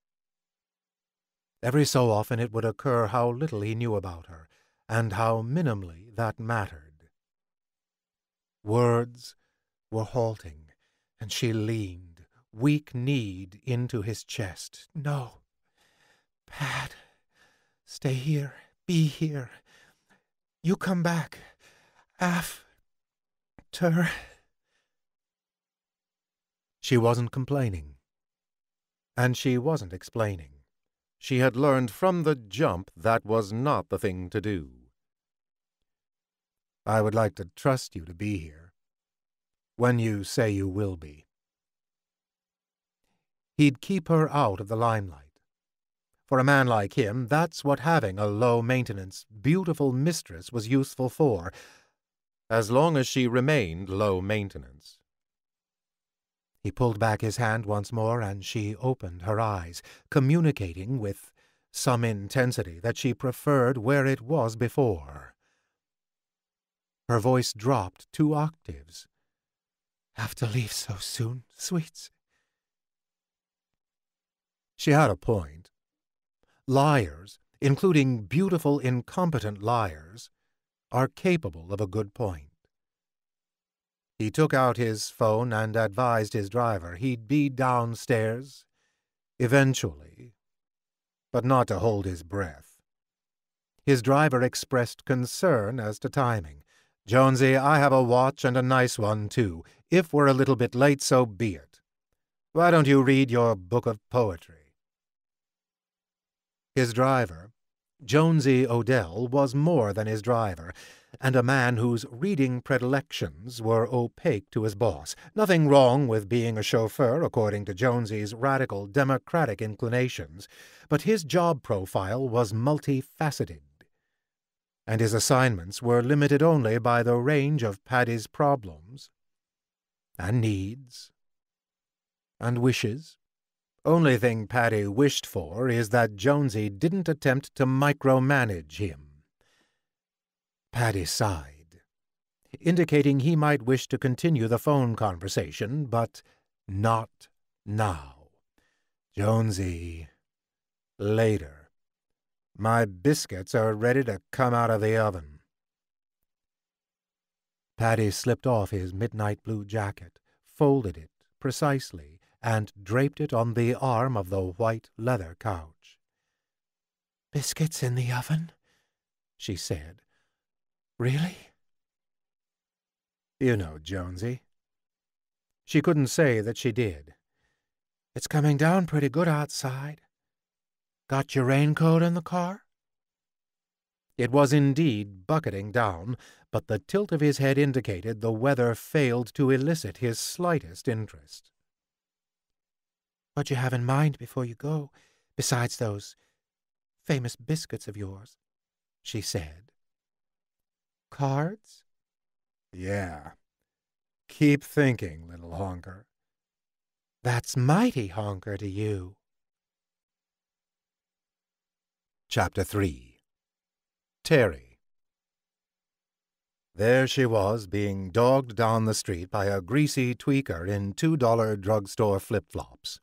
Speaker 1: Every so often it would occur how little he knew about her, and how minimally that mattered. Words were halting, and she leaned, weak-kneed, into his chest.
Speaker 3: "No, Pat, stay here, be here. You come back after."
Speaker 1: She wasn't complaining, and she wasn't explaining. She had learned from the jump that was not the thing to do. "I would like to trust you to be here, when you say you will be." He'd keep her out of the limelight. For a man like him, that's what having a low-maintenance, beautiful mistress was useful for, as long as she remained low-maintenance. He pulled back his hand once more, and she opened her eyes, communicating with some intensity that she preferred where it was before. Her voice dropped 2 octaves.
Speaker 3: "Have to leave so soon, sweets."
Speaker 1: She had a point. Liars, including beautiful, incompetent liars, are capable of a good point. He took out his phone and advised his driver he'd be downstairs, eventually, but not to hold his breath. His driver expressed concern as to timing. "Jonesy, I have a watch and a nice one, too. If we're a little bit late, so be it. Why don't you read your book of poetry?" His driver, Jonesy Odell, was more than his driver, and a man whose reading predilections were opaque to his boss. Nothing wrong with being a chauffeur, according to Jonesy's radical democratic inclinations, but his job profile was multifaceted, and his assignments were limited only by the range of Paddy's problems, and needs, and wishes. Only thing Paddy wished for is that Jonesy didn't attempt to micromanage him. Paddy sighed, indicating he might wish to continue the phone conversation, but not now. "Jonesy, later. My biscuits are ready to come out of the oven." Paddy slipped off his midnight blue jacket, folded it precisely, and draped it on the arm of the white leather couch.
Speaker 3: "Biscuits in the oven?"
Speaker 1: she said.
Speaker 3: "Really?"
Speaker 1: "You know, Jonesy." She couldn't say that she did.
Speaker 3: "It's coming down pretty good outside. Got your raincoat in the car?"
Speaker 1: It was indeed bucketing down, but the tilt of his head indicated the weather failed to elicit his slightest interest.
Speaker 3: "What you have in mind before you go, besides those famous biscuits of yours?" she said. "Cards?"
Speaker 1: "Yeah. Keep thinking, little honker."
Speaker 3: "That's mighty honker to you."
Speaker 1: Chapter 3. Terry. There she was, being dogged down the street by a greasy tweaker in $2 drugstore flip-flops.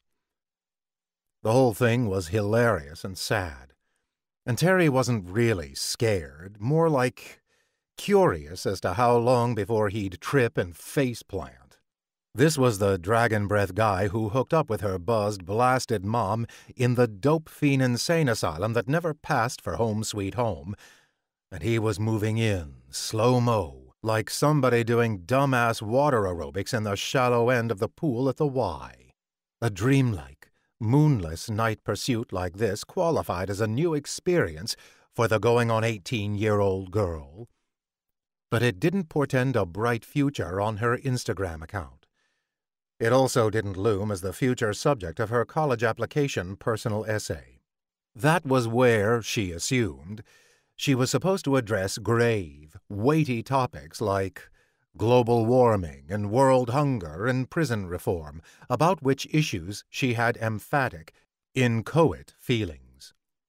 Speaker 1: The whole thing was hilarious and sad, and Terry wasn't really scared, more like curious as to how long before he'd trip and face-plant. This was the dragon breath guy who hooked up with her buzzed, blasted mom in the dope fiend insane asylum that never passed for Home Sweet Home, and he was moving in, slow-mo, like somebody doing dumbass water aerobics in the shallow end of the pool at the Y. A dreamlike, moonless night pursuit like this qualified as a new experience for the going-on-18-year-old girl. But it didn't portend a bright future on her Instagram account. It also didn't loom as the future subject of her college application personal essay. That was where, she assumed, she was supposed to address grave, weighty topics like global warming and world hunger and prison reform, about which issues she had emphatic, inchoate feelings.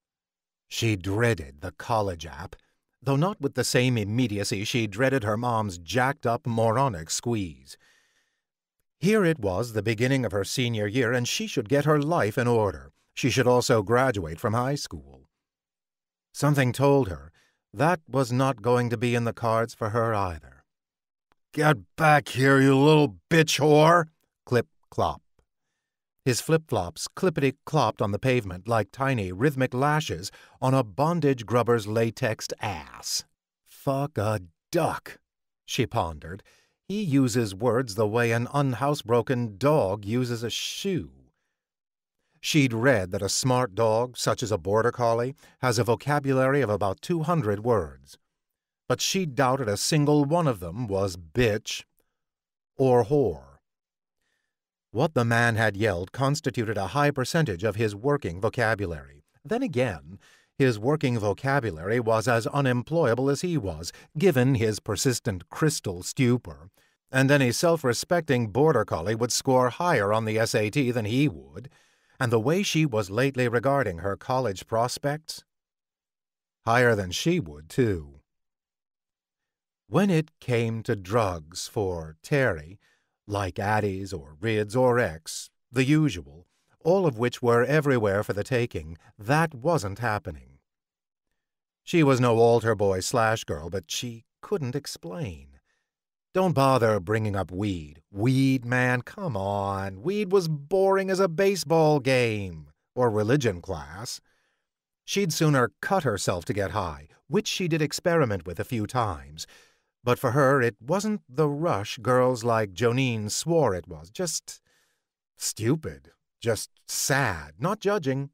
Speaker 1: She dreaded the college app, though not with the same immediacy she dreaded her mom's jacked-up moronic squeeze. Here it was, the beginning of her senior year, and she should get her life in order. She should also graduate from high school. Something told her that was not going to be in the cards for her either. "Get back here, you little bitch whore!" Clip-clop. His flip-flops clippity-clopped on the pavement like tiny rhythmic lashes on a bondage-grubber's latexed ass. "Fuck a duck," she pondered. "He uses words the way an unhousebroken dog uses a shoe." She'd read that a smart dog, such as a border collie, has a vocabulary of about 200 words. But she doubted a single one of them was bitch or whore. What the man had yelled constituted a high percentage of his working vocabulary. Then again, his working vocabulary was as unemployable as he was, given his persistent crystal stupor, and any self-respecting border collie would score higher on the SAT than he would, and the way she was lately regarding her college prospects, higher than she would, too. When it came to drugs for Terry, like Addies or Rids or X, the usual, all of which were everywhere for the taking, that wasn't happening. She was no altar boy / girl, but she couldn't explain. Don't bother bringing up weed. Weed, man, come on. Weed was boring as a baseball game or religion class. She'd sooner cut herself to get high, which she did experiment with a few times. But for her, it wasn't the rush girls like Jonine swore it was. Just stupid. Just sad. Not judging.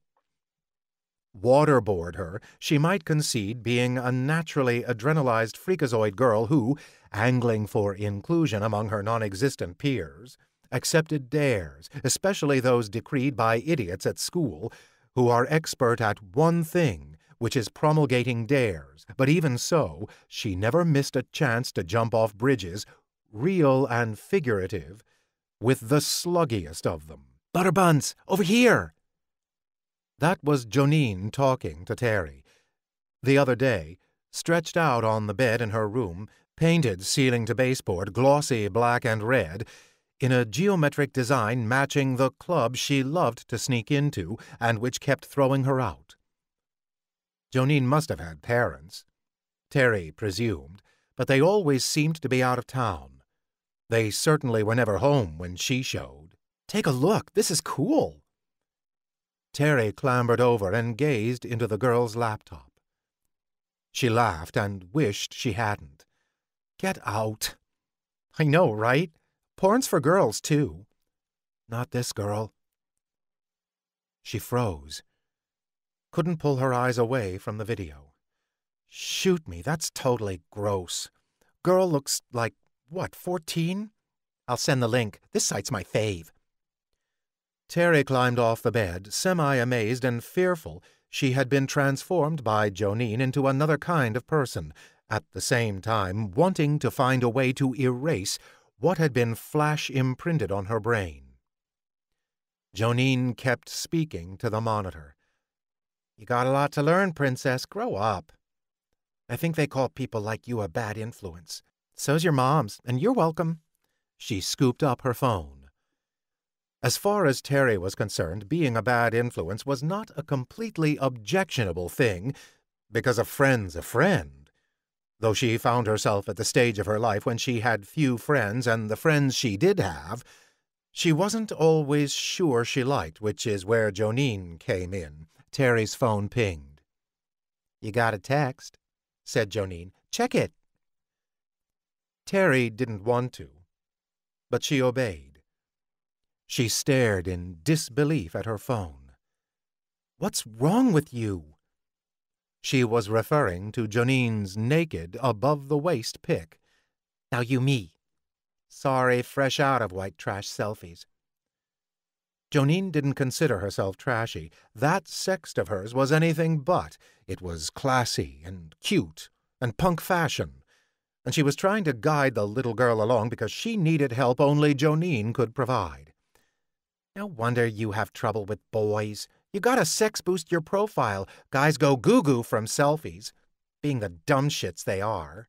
Speaker 1: Waterboard her, she might concede being a naturally adrenalized freakazoid girl who, angling for inclusion among her non-existent peers, accepted dares, especially those decreed by idiots at school, who are expert at one thing, which is promulgating dares. But even so, she never missed a chance to jump off bridges, real and figurative, with the sluggiest of them. "Butterbuns, over here!" That was Jonine talking to Terry. The other day, stretched out on the bed in her room, painted ceiling to baseboard, glossy black and red, in a geometric design matching the club she loved to sneak into and which kept throwing her out. Jonine must have had parents, Terry presumed, but they always seemed to be out of town. They certainly were never home when she showed. "Take a look, this is cool." Terry clambered over and gazed into the girl's laptop. She laughed and wished she hadn't. "Get out." "I know, right? Porn's for girls, too." "Not this girl." She froze. Couldn't pull her eyes away from the video.
Speaker 2: Shoot me, that's totally gross. Girl looks like, what, 14? I'll send the link. This site's my fave.
Speaker 1: Terry climbed off the bed, semi-amazed and fearful. She had been transformed by Jonine into another kind of person, at the same time wanting to find a way to erase what had been flash-imprinted on her brain. Jonine kept speaking to the monitor.
Speaker 3: You got a lot to learn, Princess. Grow up. I think they call people like you a bad influence. So's your mom's, and you're welcome.
Speaker 1: She scooped up her phone. As far as Terry was concerned, being a bad influence was not a completely objectionable thing, because a friend's a friend. Though she found herself at the stage of her life when she had few friends, and the friends she did have, she wasn't always sure she liked, which is where Jonine came in. Terry's phone pinged.
Speaker 3: You got a text, said Jonine. Check it.
Speaker 1: Terry didn't want to, but she obeyed. She stared in disbelief at her phone.
Speaker 3: What's wrong with you?
Speaker 1: She was referring to Jonine's naked, above-the-waist pic.
Speaker 3: Now you me. Sorry, fresh out of white trash selfies.
Speaker 1: Jonine didn't consider herself trashy. That sext of hers was anything but. It was classy and cute and punk fashion. And she was trying to guide the little girl along because she needed help only Jonine could provide.
Speaker 3: No wonder you have trouble with boys. You gotta sex-boost your profile. Guys go goo-goo from selfies, being the dumb shits they are.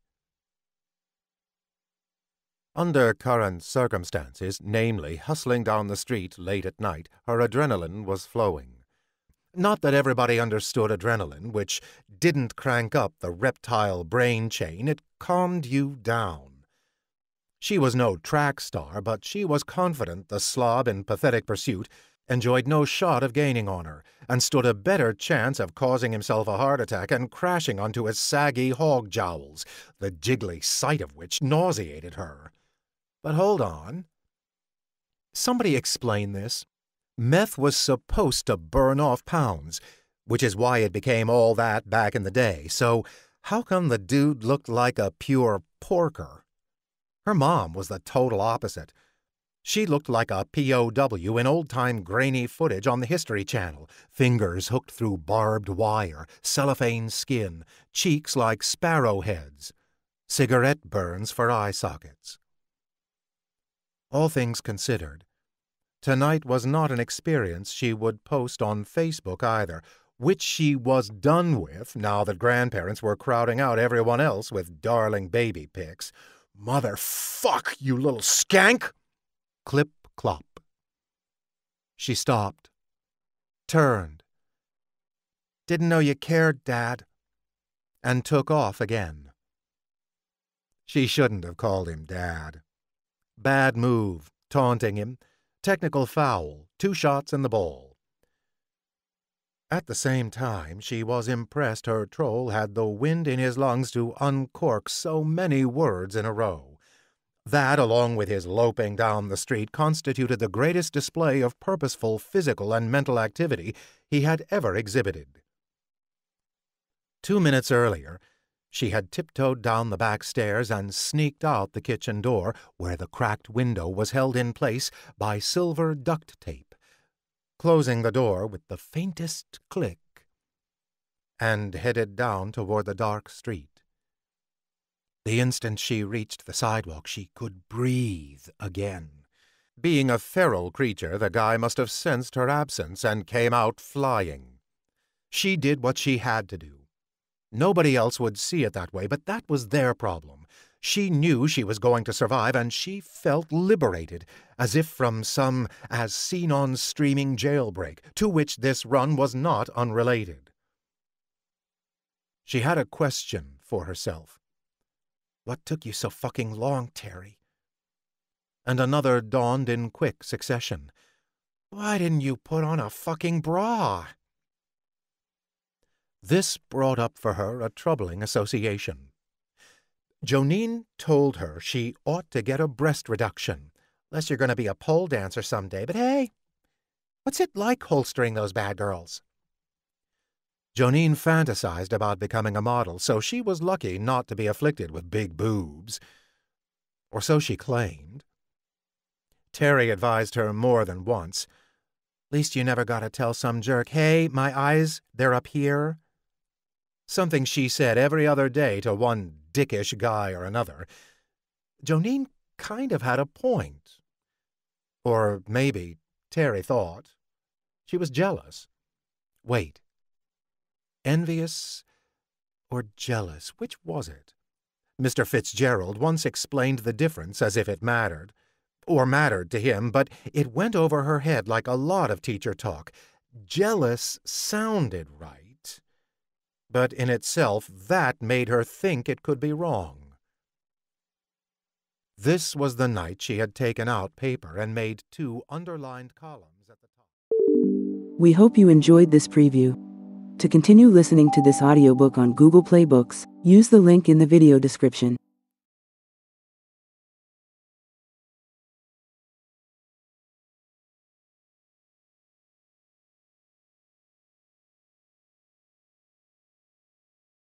Speaker 1: Under current circumstances, namely hustling down the street late at night, her adrenaline was flowing. Not that everybody understood adrenaline, which didn't crank up the reptile brain chain, it calmed you down. She was no track star, but she was confident the slob in pathetic pursuit enjoyed no shot of gaining on her, and stood a better chance of causing himself a heart attack and crashing onto his saggy hog jowls, the jiggly sight of which nauseated her. But hold on. Somebody explain this. Meth was supposed to burn off pounds, which is why it became all that back in the day, so how come the dude looked like a pure porker? Her mom was the total opposite. She looked like a POW in old-time grainy footage on the History Channel, fingers hooked through barbed wire, cellophane skin, cheeks like sparrow heads, cigarette burns for eye sockets. All things considered, tonight was not an experience she would post on Facebook either, which she was done with now that grandparents were crowding out everyone else with darling baby pics. Motherfuck, you little skank! Clip-clop. She stopped, turned. Didn't know you cared, Dad, and took off again. She shouldn't have called him Dad. Bad move, taunting him. Technical foul, 2 shots in the ball. At the same time, she was impressed her troll had the wind in his lungs to uncork so many words in a row. That, along with his loping down the street, constituted the greatest display of purposeful physical and mental activity he had ever exhibited. 2 minutes earlier, she had tiptoed down the back stairs and sneaked out the kitchen door, where the cracked window was held in place by silver duct tape, closing the door with the faintest click, and headed down toward the dark street. The instant she reached the sidewalk, she could breathe again. Being a feral creature, the guy must have sensed her absence and came out flying. She did what she had to do. Nobody else would see it that way, but that was their problem. She knew she was going to survive, and she felt liberated, as if from some as-seen-on streaming jailbreak, to which this run was not unrelated. She had a question for herself. What took you so fucking long, Terry? And another dawned in quick succession. Why didn't you put on a fucking bra? This brought up for her a troubling association. Jonine told her she ought to get a breast reduction, unless you're going to be a pole dancer someday. But hey, what's it like holstering those bad girls? Jonine fantasized about becoming a model, so she was lucky not to be afflicted with big boobs. Or so she claimed. Terry advised her more than once. "Least you never gotta tell some jerk, 'Hey, my eyes, they're up here.'" Something she said every other day to one dickish guy or another. Jonine kind of had a point. Or maybe, Terry thought, she was jealous. Wait. Envious or jealous? Which was it? Mr. Fitzgerald once explained the difference as if it mattered. Or mattered to him, but it went over her head like a lot of teacher talk. Jealous sounded right, but in itself that made her think it could be wrong. This was the night she had taken out paper and made 2 underlined columns at the top.
Speaker 4: We hope you enjoyed this preview. To continue listening to this audiobook on Google Play Books, use the link in the video description.